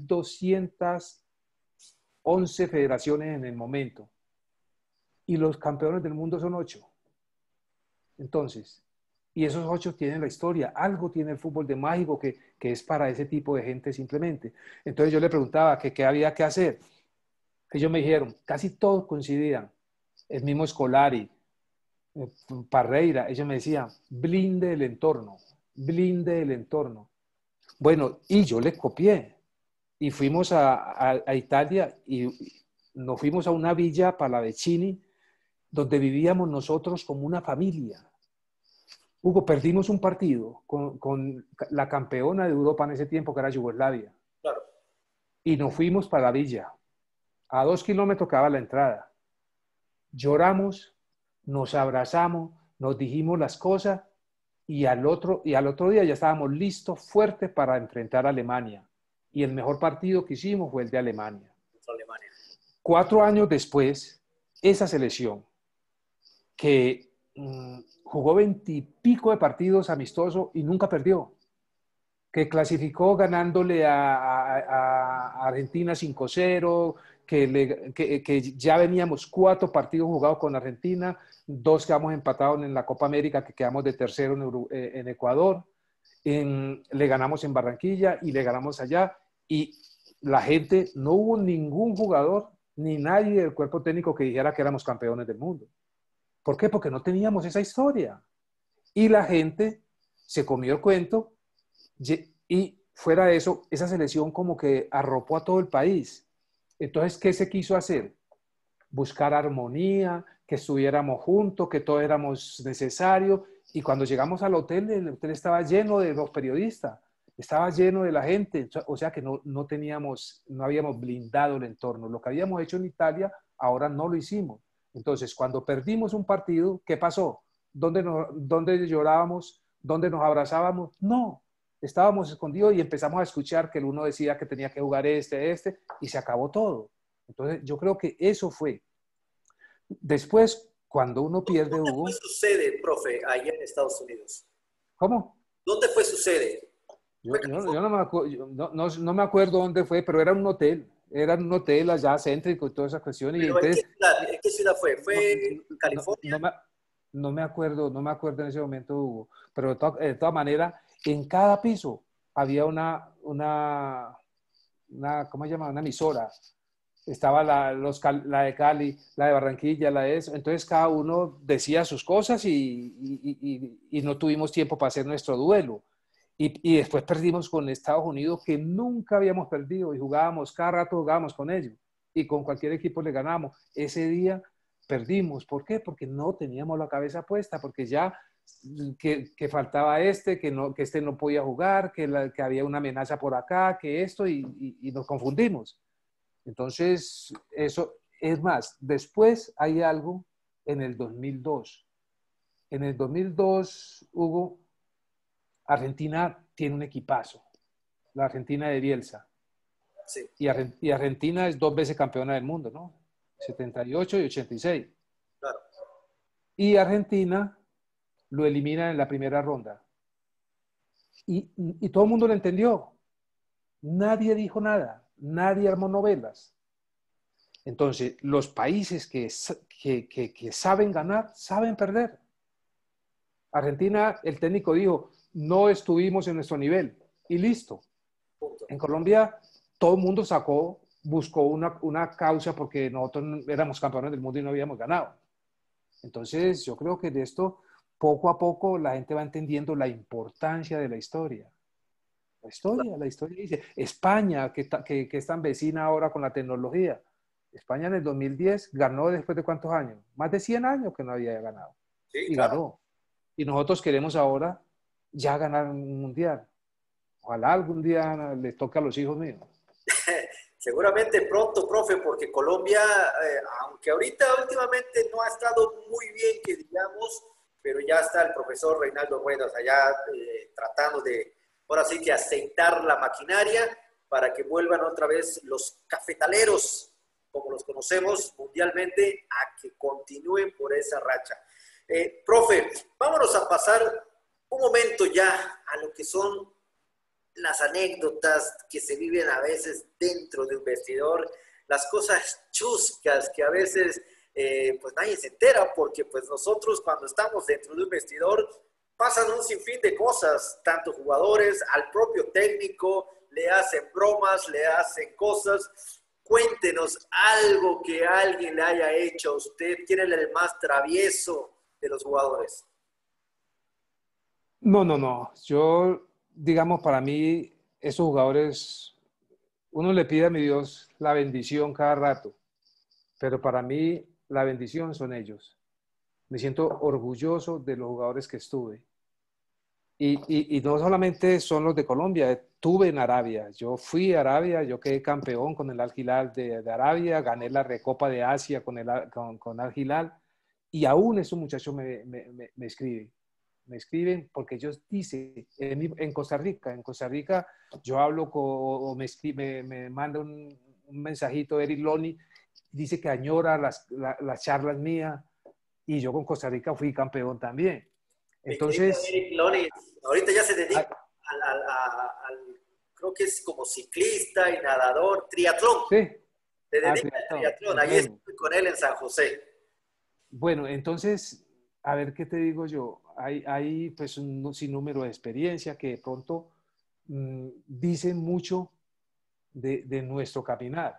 B: 211 federaciones en el momento y los campeones del mundo son 8. Entonces, y esos 8 tienen la historia. Algo tiene el fútbol de mágico que es para ese tipo de gente simplemente. Entonces yo le preguntaba que qué había que hacer. Ellos me dijeron, casi todos coincidían. El mismo Scolari, Parreira, ellos me decían, blinde el entorno, blinde el entorno. Bueno, y yo le copié. Y fuimos a Italia y nos fuimos a una villa Pallavicini donde vivíamos nosotros como una familia. Hugo, perdimos un partido con la campeona de Europa en ese tiempo, que era Yugoslavia.
A: Claro.
B: Y nos fuimos para la villa. A 2 kilómetros quedaba la entrada. Lloramos, nos abrazamos, nos dijimos las cosas y al otro día ya estábamos listos, fuertes para enfrentar a Alemania. Y el mejor partido que hicimos fue el de Alemania. 4 años después, esa selección que jugó 20 y pico de partidos amistosos y nunca perdió, que clasificó ganándole a Argentina 5-0, que ya veníamos 4 partidos jugados con Argentina, 2 quedamos empatados en la Copa América, que quedamos de tercero en Ecuador, le ganamos en Barranquilla y le ganamos allá, y la gente, no hubo ningún jugador ni nadie del cuerpo técnico que dijera que éramos campeones del mundo. ¿Por qué? Porque no teníamos esa historia. Y la gente se comió el cuento y fuera de eso, esa selección como que arropó a todo el país. Entonces, ¿qué se quiso hacer? Buscar armonía, que estuviéramos juntos, que todos éramos necesarios. Y cuando llegamos al hotel, el hotel estaba lleno de los periodistas, estaba lleno de la gente. O sea que no teníamos, no habíamos blindado el entorno. Lo que habíamos hecho en Italia, ahora no lo hicimos. Entonces, cuando perdimos un partido, ¿qué pasó? ¿Dónde llorábamos? ¿Dónde nos abrazábamos? No, estábamos escondidos y empezamos a escuchar que el uno decía que tenía que jugar y se acabó todo. Entonces, yo creo que eso fue. Después, cuando uno pierde,
A: ¿Dónde fue
B: Hugo,
A: su sede, profe, allá en Estados Unidos?
B: ¿cómo?
A: ¿Dónde fue su sede? ¿Fue
B: Yo
A: California?
B: no me acuerdo dónde fue, pero era un hotel allá céntrico y todas esas cuestiones. Y
A: ¿Pero
B: entonces,
A: en qué ciudad fue?
B: no,
A: ¿Fue en California?
B: no me acuerdo en ese momento, Hugo, pero de todas maneras, en cada piso había ¿cómo se llama? Una emisora. Estaba la de Cali, la de Barranquilla, la de eso. Entonces cada uno decía sus cosas y no tuvimos tiempo para hacer nuestro duelo. Y después perdimos con Estados Unidos, que nunca habíamos perdido y jugábamos, cada rato jugábamos con ellos y con cualquier equipo le ganamos. Ese día perdimos. ¿Por qué? Porque no teníamos la cabeza puesta, porque ya que faltaba que este no podía jugar, que había una amenaza por acá, que esto, y nos confundimos. Entonces, eso es más. Después hay algo en el 2002. En el 2002, Hugo, Argentina tiene un equipazo, la Argentina de Bielsa.
A: Sí,
B: Y Argentina es 2 veces campeona del mundo, ¿no? 78 y 86.
A: claro.
B: Y Argentina lo elimina en la primera ronda. Y todo el mundo lo entendió. Nadie dijo nada, nadie armó novelas. Entonces, los países que saben ganar, saben perder. Argentina, el técnico dijo, no estuvimos en nuestro nivel y listo.
A: Punto.
B: En Colombia, todo el mundo buscó una causa porque nosotros éramos campeones del mundo y no habíamos ganado. Entonces, yo creo que de esto, poco a poco, la gente va entendiendo la importancia de la historia. La historia dice, España, que es tan vecina ahora con la tecnología. España en el 2010 ganó después de ¿cuántos años? Más de 100 años que no había ganado.
A: Sí,
B: Y
A: claro.
B: ganó. Y nosotros queremos ahora ya ganar un mundial. Ojalá algún día les toque a los hijos míos.
A: Seguramente pronto, profe, porque Colombia, aunque ahorita últimamente no ha estado muy bien, que digamos, pero ya está el profesor Reinaldo Ruedas allá tratando de, ahora sí que aceitar la maquinaria para que vuelvan otra vez los cafetaleros, como los conocemos mundialmente, a que continúen por esa racha. Profe, vámonos a pasar un momento ya a lo que son las anécdotas que se viven a veces dentro de un vestidor, las cosas chuscas que a veces pues nadie se entera porque pues nosotros cuando estamos dentro de un vestidor pasan un sinfín de cosas, tanto jugadores, al propio técnico, le hacen bromas, le hacen cosas. Cuéntenos algo que alguien le haya hecho a usted. ¿Quién es el más travieso de los jugadores?
B: No. Yo, digamos, para mí, esos jugadores, uno le pide a mi Dios la bendición cada rato, pero para mí la bendición son ellos. Me siento orgulloso de los jugadores que estuve. Y no solamente son los de Colombia, estuve en Arabia. Yo fui a Arabia, yo quedé campeón con el Al Hilal de Arabia, gané la Recopa de Asia con Al Hilal, y aún esos muchachos me escriben. Me escriben porque ellos dicen, en Costa Rica yo hablo o me manda un mensajito Eric Loni, dice que añora las charlas mías, y yo con Costa Rica fui campeón también.
A: Mi querido
B: Entonces,
A: Eric Lonis, ahorita ya se dedica creo que es como ciclista y nadador, triatlón.
B: sí,
A: Se dedica al
B: triatlón,
A: triatlón. Ahí
B: bueno.
A: estuve con él en San José.
B: Bueno, entonces, a ver qué te digo yo. Hay pues un sinnúmero de experiencia que de pronto dicen mucho de nuestro caminar.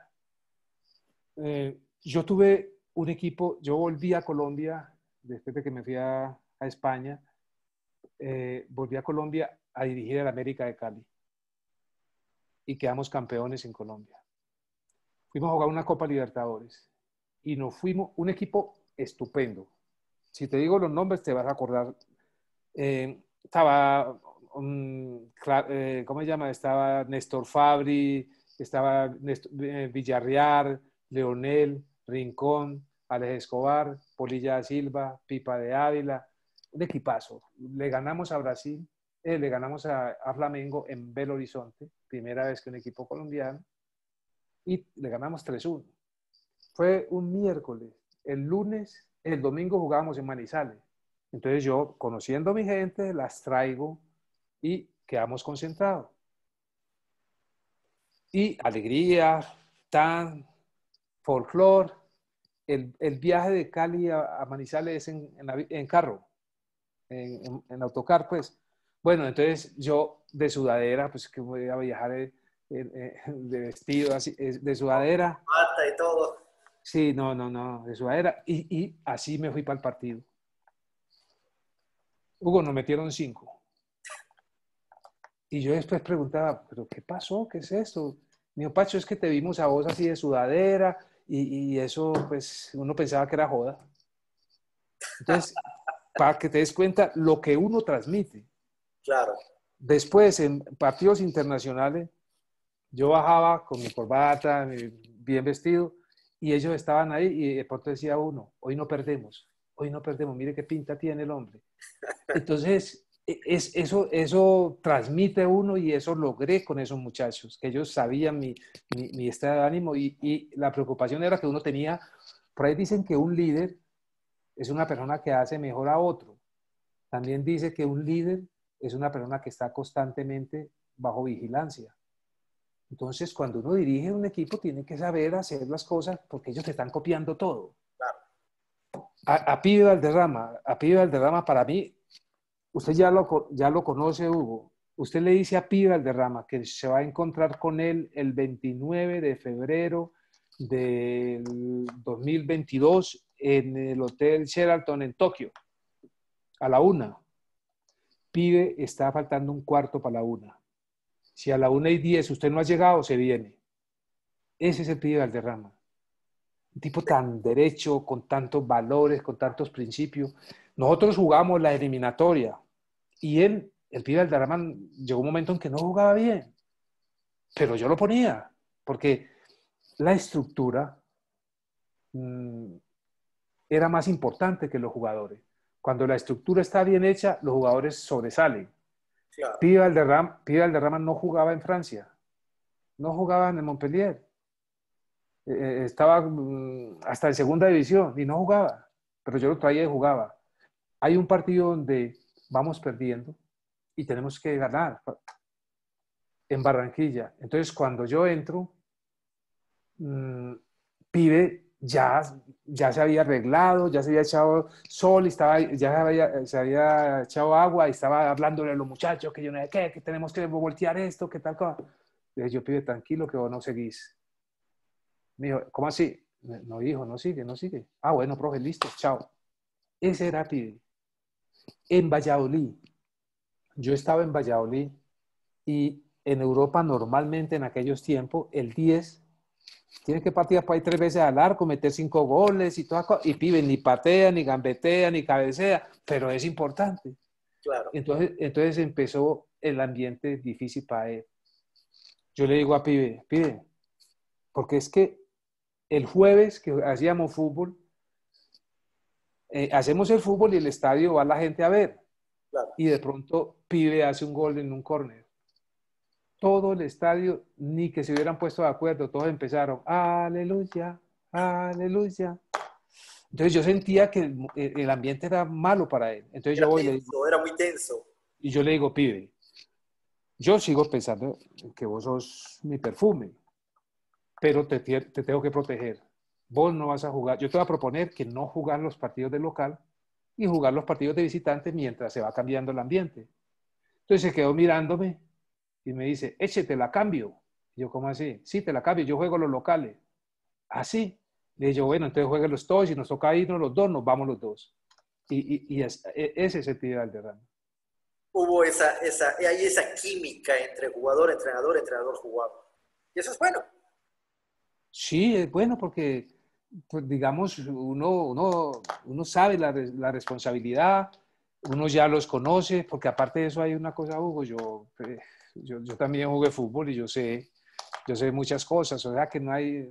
B: Yo tuve un equipo, yo volví a Colombia después de que me fui a España, volví a Colombia a dirigir el América de Cali y quedamos campeones en Colombia. Fuimos a jugar una Copa Libertadores y nos fuimos, un equipo estupendo. Si te digo los nombres, te vas a acordar. Estaba, ¿cómo se llama? Estaba Néstor Fabri, estaba Villarreal, Leonel, Rincón, Alex Escobar, Polilla da Silva, Pipa de Ávila, un equipazo. Le ganamos a Brasil, le ganamos a Flamengo en Belo Horizonte, primera vez que un equipo colombiano, y le ganamos 3-1. Fue un miércoles. El lunes, el domingo jugábamos en Manizales. Entonces yo, conociendo a mi gente, las traigo y quedamos concentrados. Y alegría, tan, folclore. El viaje de Cali a Manizales es en carro, en autocar, pues. Bueno, entonces yo de sudadera, pues que voy a viajar de vestido, así, de sudadera.
A: Mata y todo.
B: Sí, no, de sudadera. Y así me fui para el partido. Hugo, nos metieron 5. Y yo después preguntaba, ¿pero qué pasó? ¿Qué es esto? Mío, Pacho, es que te vimos a vos así de sudadera y eso, pues, uno pensaba que era joda. Entonces, para que te des cuenta lo que uno transmite.
A: Claro.
B: Después, en partidos internacionales, yo bajaba con mi corbata, bien vestido, y ellos estaban ahí y de pronto decía uno, hoy no perdemos, mire qué pinta tiene el hombre. Entonces, eso transmite uno y eso logré con esos muchachos, que ellos sabían mi estado de ánimo y la preocupación era que uno tenía, por ahí dicen que un líder es una persona que hace mejor a otro. También dice que un líder es una persona que está constantemente bajo vigilancia. Entonces, cuando uno dirige un equipo, tiene que saber hacer las cosas porque ellos te están copiando todo.
A: Claro.
B: A Pibe Valderrama, para mí, usted ya lo conoce, Hugo. Usted le dice a Pibe Valderrama que se va a encontrar con él el 29 de febrero del 2022 en el Hotel Sheraton en Tokio, a la 1. Pibe, está faltando un cuarto para la 1. Si a la 1:10 usted no ha llegado, se viene. Ese es el Pibe Valderrama. Un tipo tan derecho, con tantos valores, con tantos principios. Nosotros jugamos la eliminatoria y él, el Pibe Valderrama, llegó un momento en que no jugaba bien, pero yo lo ponía, porque la estructura era más importante que los jugadores. Cuando la estructura está bien hecha, los jugadores sobresalen.
A: Claro.
B: Pibe Valderrama no jugaba en Francia, no jugaba en el Montpellier. Estaba hasta en segunda división y no jugaba, pero yo lo traía y jugaba. Hay un partido donde vamos perdiendo y tenemos que ganar en Barranquilla. Entonces, cuando yo entro, Pibe ya se había arreglado, ya se había echado sol, se había echado agua y estaba hablándole a los muchachos que yo no sé qué, que tenemos que voltear esto, que tal cosa. Le dije, yo, Pibe, tranquilo que vos no seguís. Me dijo, ¿cómo así? No, hijo, no sigue, no sigue. Ah, bueno, profe, listo, chao. Ese era Pibe. En Valladolid, yo estaba en Valladolid y en Europa normalmente en aquellos tiempos el 10 tiene que partir por ahí 3 veces al arco, meter 5 goles y todas cosas. Y Pibe ni patea, ni gambetea, ni cabecea, pero es importante.
A: Claro.
B: Entonces empezó el ambiente difícil para él. Yo le digo a Pibe, porque es que el jueves que hacíamos fútbol, hacemos el fútbol y el estadio va la gente a ver.
A: Claro.
B: Y de pronto Pibe hace un gol en un córner. Todo el estadio, ni que se hubieran puesto de acuerdo, todos empezaron, aleluya, aleluya. Entonces yo sentía que el ambiente era malo para él. Entonces
A: Era
B: yo voy y le digo,
A: tenso, era muy tenso.
B: y yo le digo, Pibe, yo sigo pensando que vos sos mi perfume, pero te tengo que proteger. Vos no vas a jugar. Yo te voy a proponer que no jugar los partidos de local y jugar los partidos de visitante mientras se va cambiando el ambiente. Entonces se quedó mirándome y me dice, échete la cambio. Y yo, ¿cómo así? Sí, te la cambio, yo juego los locales. ¿Así? Le dije yo, bueno, entonces jueguen los dos, y nos toca irnos los dos, nos vamos los dos. Ese es el Pibe Valderrama.
A: Hubo hay esa química entre jugador, entrenador, jugador. Y eso es bueno.
B: Sí, es bueno porque pues digamos, uno sabe la responsabilidad, uno ya los conoce, porque aparte de eso hay una cosa, Hugo, yo también jugué fútbol y yo sé muchas cosas, o sea que no hay,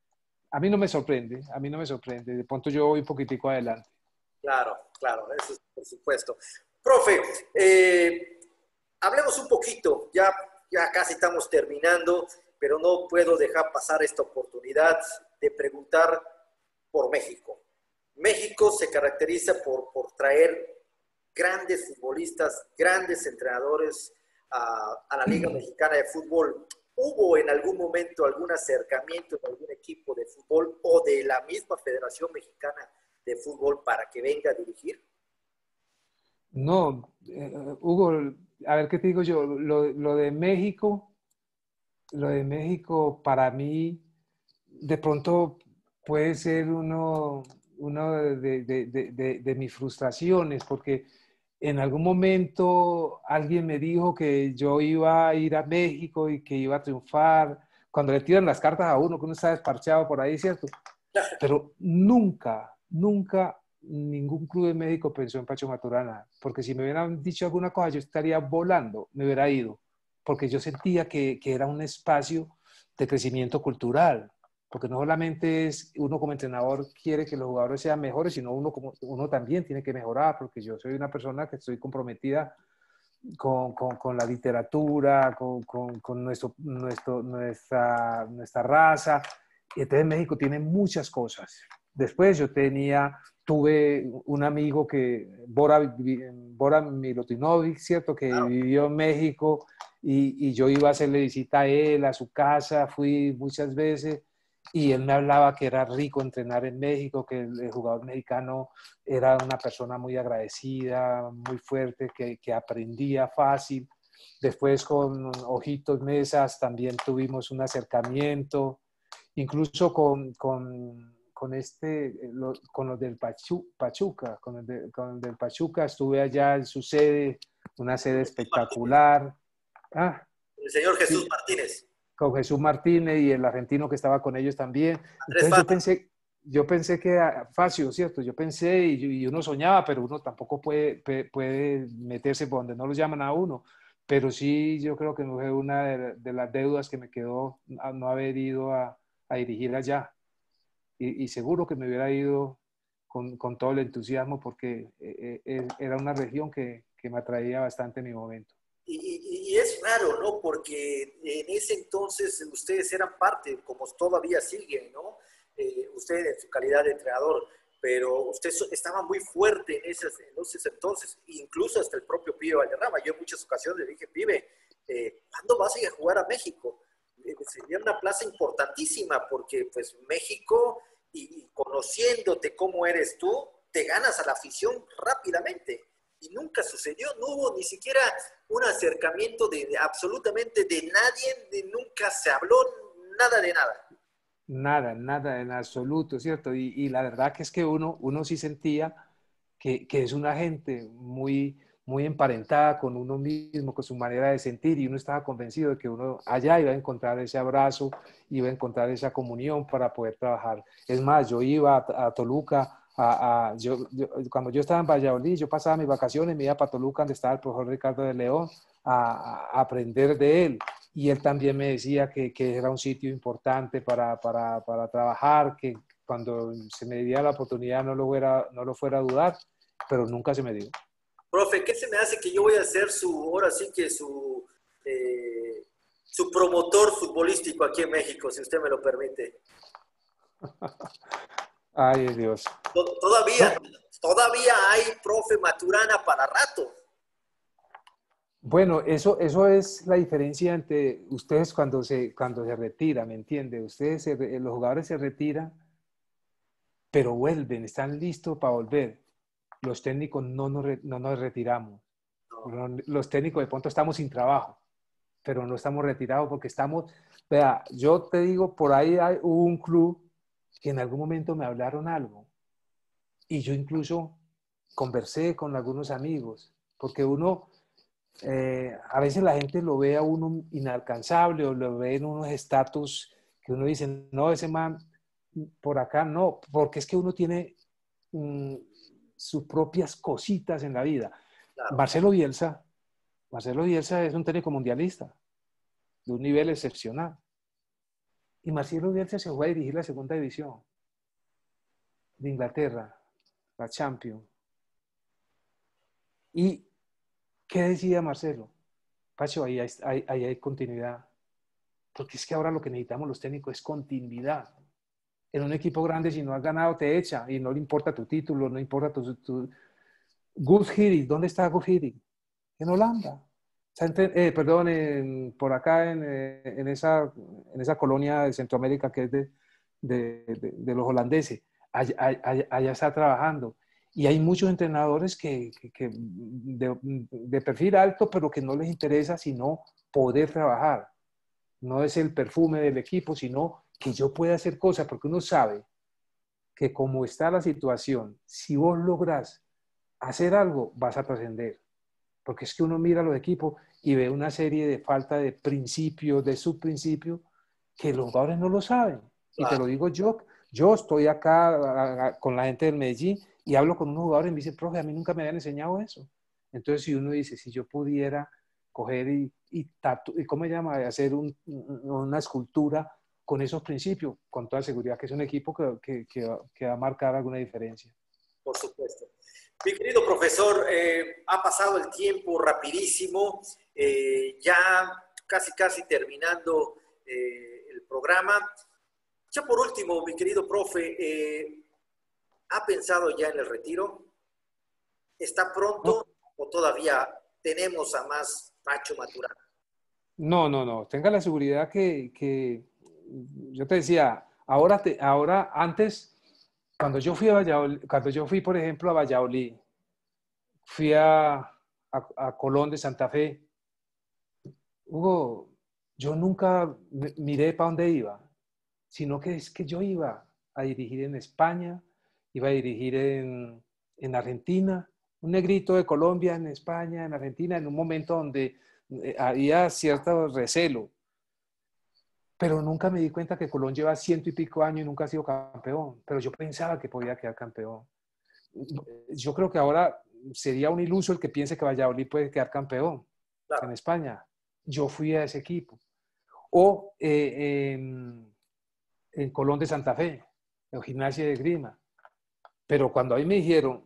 B: a mí no me sorprende, de pronto yo voy un poquitico adelante.
A: Claro, claro, eso es por supuesto. Profe, hablemos un poquito, ya casi estamos terminando, pero no puedo dejar pasar esta oportunidad de preguntar por México. México se caracteriza por traer grandes futbolistas, grandes entrenadores a la Liga Mexicana de Fútbol. ¿Hubo en algún momento algún acercamiento en algún equipo de fútbol o de la misma Federación Mexicana de Fútbol para que venga a dirigir?
B: No, Hugo, a ver qué te digo yo, lo de México para mí de pronto puede ser uno de mis frustraciones, porque en algún momento alguien me dijo que yo iba a ir a México y que iba a triunfar, cuando le tiran las cartas a uno, que uno está desparchado por ahí, ¿cierto? Pero nunca ningún club de México pensó en Pacho Maturana, porque si me hubieran dicho alguna cosa, yo estaría volando, me hubiera ido, porque yo sentía que era un espacio de crecimiento cultural, porque no solamente es uno como entrenador quiere que los jugadores sean mejores, sino uno también tiene que mejorar, porque yo soy una persona que estoy comprometida con la literatura, con nuestra raza. Y entonces México tiene muchas cosas. Después tuve un amigo Bora Milutinovic, ¿cierto? Que
A: Claro.
B: vivió en México y yo iba a hacerle visita a él, a su casa, fui muchas veces y él me hablaba que era rico entrenar en México, que el jugador mexicano era una persona muy agradecida, muy fuerte, que aprendía fácil. Después con Ojitos Mesas también tuvimos un acercamiento, incluso con los del Pachuca, con el del Pachuca estuve allá en su sede, una sede espectacular. Ah,
A: El señor Jesús
B: sí,
A: Martínez,
B: con Jesús Martínez y el argentino que estaba con ellos también.
A: Andrés
B: Entonces
A: Fati.
B: yo pensé que era fácil, ¿cierto? Yo pensé y uno soñaba, pero uno tampoco puede meterse por donde no lo llaman a uno. Pero sí, yo creo que no fue una de las deudas que me quedó no haber ido a dirigir allá. Y seguro que me hubiera ido con todo el entusiasmo porque era una región que me atraía bastante en mi momento.
A: Y es raro, ¿no? Porque en ese entonces ustedes eran parte, como todavía siguen, ¿no? Usted en su calidad de entrenador, pero usted estaba muy fuerte en esos entonces, incluso hasta el propio Pibe Valderrama. Yo en muchas ocasiones le dije, Pibe, ¿cuándo vas a ir a jugar a México? Sería una plaza importantísima porque pues México, y conociéndote cómo eres tú, te ganas a la afición rápidamente. Y nunca sucedió, no hubo ni siquiera un acercamiento de absolutamente de nadie, nunca se habló nada de nada.
B: Nada en absoluto, ¿cierto? Y la verdad que es que uno sí sentía que es una gente muy emparentada con uno mismo, con su manera de sentir, y uno estaba convencido de que uno allá iba a encontrar ese abrazo, iba a encontrar esa comunión para poder trabajar. Es más, yo iba a Toluca, cuando yo estaba en Valladolid, yo pasaba mis vacaciones, me iba para Toluca, donde estaba el profesor Ricardo de León, a aprender de él. Y él también me decía que era un sitio importante para trabajar, que cuando se me diera la oportunidad no lo fuera a dudar, pero nunca se me dio.
A: Profe, ¿qué se me hace que yo voy a ser ahora sí que su promotor futbolístico aquí en México, si usted me lo permite?
B: Ay, Dios.
A: Todavía,
B: No,
A: todavía hay profe Maturana para rato.
B: bueno, eso es la diferencia entre ustedes cuando se retiran, ¿me entiende? Los jugadores se retiran, pero vuelven, están listos para volver. Los técnicos no nos retiramos.
A: No,
B: Los técnicos de pronto estamos sin trabajo, pero no estamos retirados porque vea, yo te digo, hubo un club que en algún momento me hablaron algo y yo incluso conversé con algunos amigos, porque a veces la gente lo ve a uno inalcanzable o lo ve en unos estatus que uno dice, no, ese man por acá no, porque es que uno tiene mm, sus propias cositas en la vida.
A: Claro.
B: Marcelo Bielsa es un técnico mundialista de un nivel excepcional. Y Marcelo Bielsa se fue a dirigir la segunda división de Inglaterra, la Champions. ¿Y qué decía Marcelo? Pacho, ahí hay continuidad. Porque es que ahora lo que necesitamos los técnicos es continuidad. En un equipo grande, si no has ganado, te echa y no le importa tu título, no importa tu... Gus Hiddink, ¿dónde está Gus Hiddink? En Holanda. Perdón, por acá en esa colonia de Centroamérica que es de los holandeses. Allá está trabajando. Y hay muchos entrenadores que de perfil alto, pero que no les interesa sino poder trabajar. No es el perfume del equipo, sino que yo pueda hacer cosas, porque uno sabe que como está la situación, si vos lográs hacer algo, vas a trascender. Porque es que uno mira los equipos y ve una serie de falta de principios, de subprincipios, que los jugadores no lo saben. Y te lo digo yo estoy acá con la gente del Medellín y hablo con unos jugadores y me dicen, profe, a mí nunca me habían enseñado eso. Entonces, si uno dice, si yo pudiera coger y ¿cómo se llama? Hacer una escultura con esos principios, con toda seguridad que es un equipo que va a marcar alguna diferencia.
A: Por supuesto. Mi querido profesor, ha pasado el tiempo rapidísimo, ya casi terminando el programa. Ya por último, mi querido profe, ¿ha pensado ya en el retiro? ¿Está pronto o todavía tenemos a más Pacho Maturana?
B: No. Tenga la seguridad que yo te decía, ahora antes, cuando yo fui a Valladolid, cuando yo fui, por ejemplo, a Valladolid, fui a Colón de Santa Fe, Hugo, yo nunca miré para dónde iba, sino que es que yo iba a dirigir en España, iba a dirigir en Argentina, un negrito de Colombia en España, en Argentina, en un momento donde había cierto recelo, pero nunca me di cuenta que Colón lleva 100 y pico años y nunca ha sido campeón, pero yo pensaba que podía quedar campeón. Yo creo que ahora sería un iluso el que piense que Valladolid puede quedar campeón
A: Claro.
B: en España. Yo fui a ese equipo. O en Colón de Santa Fe, en Gimnasia de Grima. Pero cuando a mí me dijeron,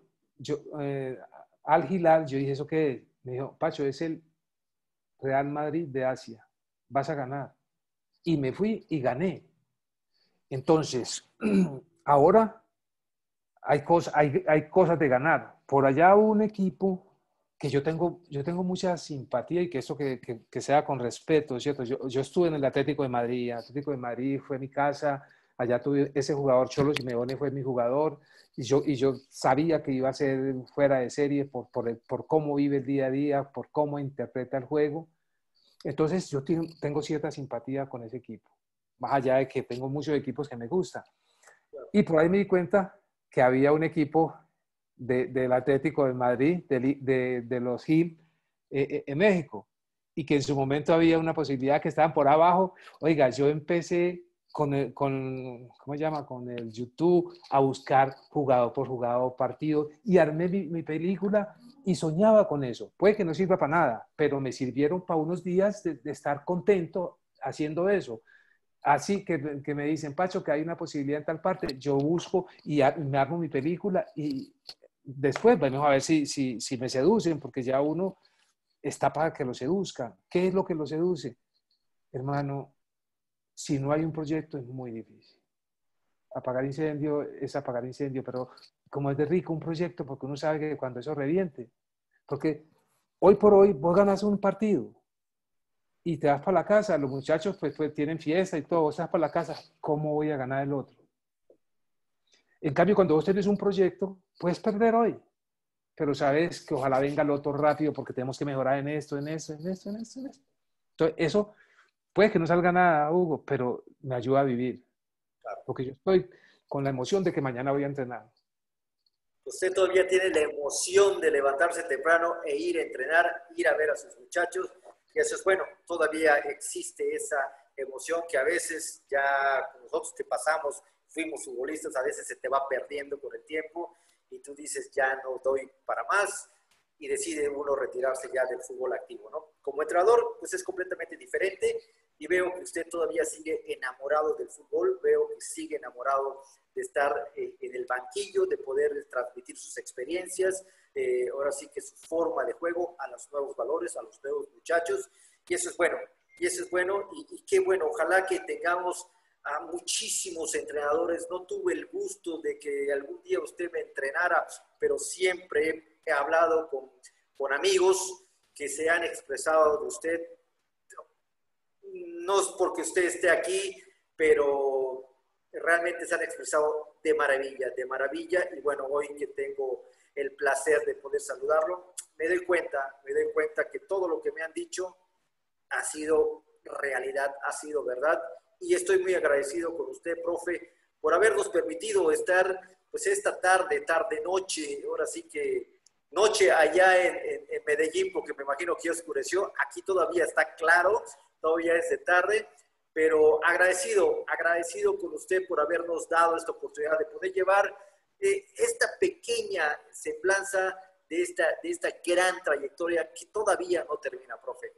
B: Al Hilal, yo dije, ¿eso qué es? Me dijo, Pacho, es el Real Madrid de Asia, vas a ganar. Y me fui y gané. Entonces, ahora hay cosas de ganar. Por allá hubo un equipo que yo tengo mucha simpatía y que eso que sea con respeto, ¿cierto? Yo estuve en el Atlético de Madrid, fue mi casa, allá tuve ese jugador Cholo Simeone, fue mi jugador, y yo sabía que iba a ser fuera de serie por cómo vive el día a día, por cómo interpreta el juego. Entonces yo tengo cierta simpatía con ese equipo, más allá de que tengo muchos equipos que me gustan. Y por ahí me di cuenta que había un equipo del Atlético de Madrid, de los Gil, en México, y que en su momento había una posibilidad que estaban por abajo. Oiga, yo empecé ¿cómo se llama? Con el YouTube a buscar jugador por jugador, partido, y armé mi película y soñaba con eso. Puede que no sirva para nada, pero me sirvieron para unos días de estar contento haciendo eso. Así que me dicen, Pacho, que hay una posibilidad en tal parte, yo busco y me armo mi película y después vamos a ver si me seducen, porque ya uno está para que lo seduzcan. ¿Qué es lo que lo seduce? Hermano, si no hay un proyecto es muy difícil. Apagar incendio es apagar incendio, pero como es de rico un proyecto, porque uno sabe que cuando eso reviente, porque hoy por hoy vos ganas un partido y te vas para la casa, los muchachos pues tienen fiesta y todo, vos estás para la casa, ¿cómo voy a ganar el otro? En cambio, cuando vos tenés un proyecto, puedes perder hoy, pero sabes que ojalá venga el otro rápido porque tenemos que mejorar en esto, en esto, en esto, en esto, en esto. Entonces, eso puede que no salga nada, Hugo, pero me ayuda a vivir, porque yo estoy con la emoción de que mañana voy a entrenar.
A: Usted todavía tiene la emoción de levantarse temprano e ir a entrenar, ir a ver a sus muchachos. Y eso es bueno, todavía existe esa emoción que a veces ya nosotros que pasamos, fuimos futbolistas, a veces se te va perdiendo con el tiempo y tú dices, ya no doy para más, y decide uno retirarse ya del fútbol activo, ¿no? Como entrenador, pues es completamente diferente y veo que usted todavía sigue enamorado del fútbol, veo que sigue enamorado de estar en el banquillo, de poder transmitir sus experiencias, ahora sí que su forma de juego a los nuevos valores, a los nuevos muchachos, y eso es bueno, y qué bueno, ojalá que tengamos a muchísimos entrenadores. No tuve el gusto de que algún día usted me entrenara, pero siempre he hablado con amigos que se han expresado de usted. No es porque usted esté aquí, pero realmente se han expresado de maravilla, y bueno, hoy que tengo el placer de poder saludarlo, me doy cuenta que todo lo que me han dicho ha sido realidad, ha sido verdad, y estoy muy agradecido con usted, profe, por habernos permitido estar pues esta noche, ahora sí que noche allá en Medellín, porque me imagino que ya oscureció, aquí todavía está claro, todavía es de tarde, pero agradecido con usted por habernos dado esta oportunidad de poder llevar esta pequeña semblanza de esta gran trayectoria que todavía no termina, profe.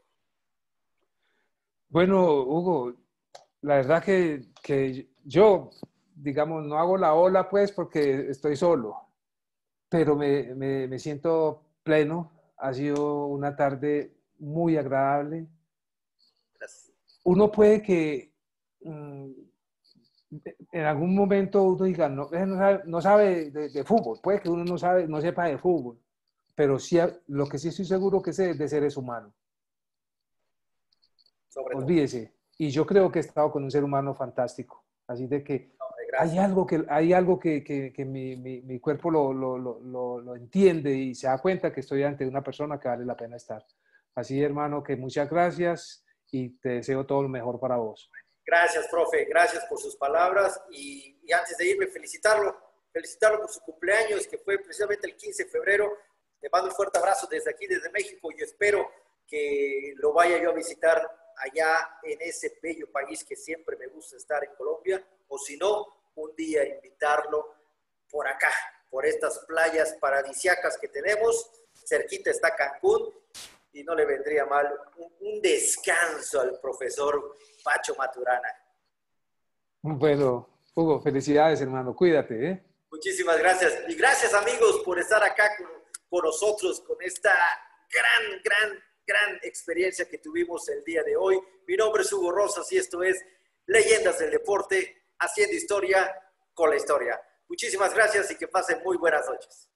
B: Bueno, Hugo, la verdad que yo, digamos, no hago la ola pues porque estoy solo, pero me siento pleno. Ha sido una tarde muy agradable.
A: Gracias.
B: Uno puede que en algún momento uno diga, no, no sabe de fútbol, puede que uno no sepa de fútbol, pero sí, lo que sí estoy seguro que sé es de seres humanos. Olvídese. Y yo creo que he estado con un ser humano fantástico. Así de que hay algo que mi cuerpo lo entiende y se da cuenta que estoy ante una persona que vale la pena estar. Así, hermano, que muchas gracias y te deseo todo lo mejor para vos.
A: Gracias, profe. Gracias por sus palabras. Y antes de irme, felicitarlo por su cumpleaños, que fue precisamente el 15 de febrero. Le mando un fuerte abrazo desde aquí, desde México, y espero que lo vaya yo a visitar allá en ese bello país que siempre me gusta estar, en Colombia, o si no, un día invitarlo por acá, por estas playas paradisíacas que tenemos. Cerquita está Cancún y no le vendría mal un descanso al profesor Pacho Maturana.
B: Bueno, Hugo, felicidades, hermano. Cuídate, ¿eh?
A: Muchísimas gracias. Y gracias, amigos, por estar acá con nosotros, con esta gran experiencia que tuvimos el día de hoy. Mi nombre es Hugo Rosas y esto es Leyendas del Deporte, haciendo historia con la historia. Muchísimas gracias y que pasen muy buenas noches.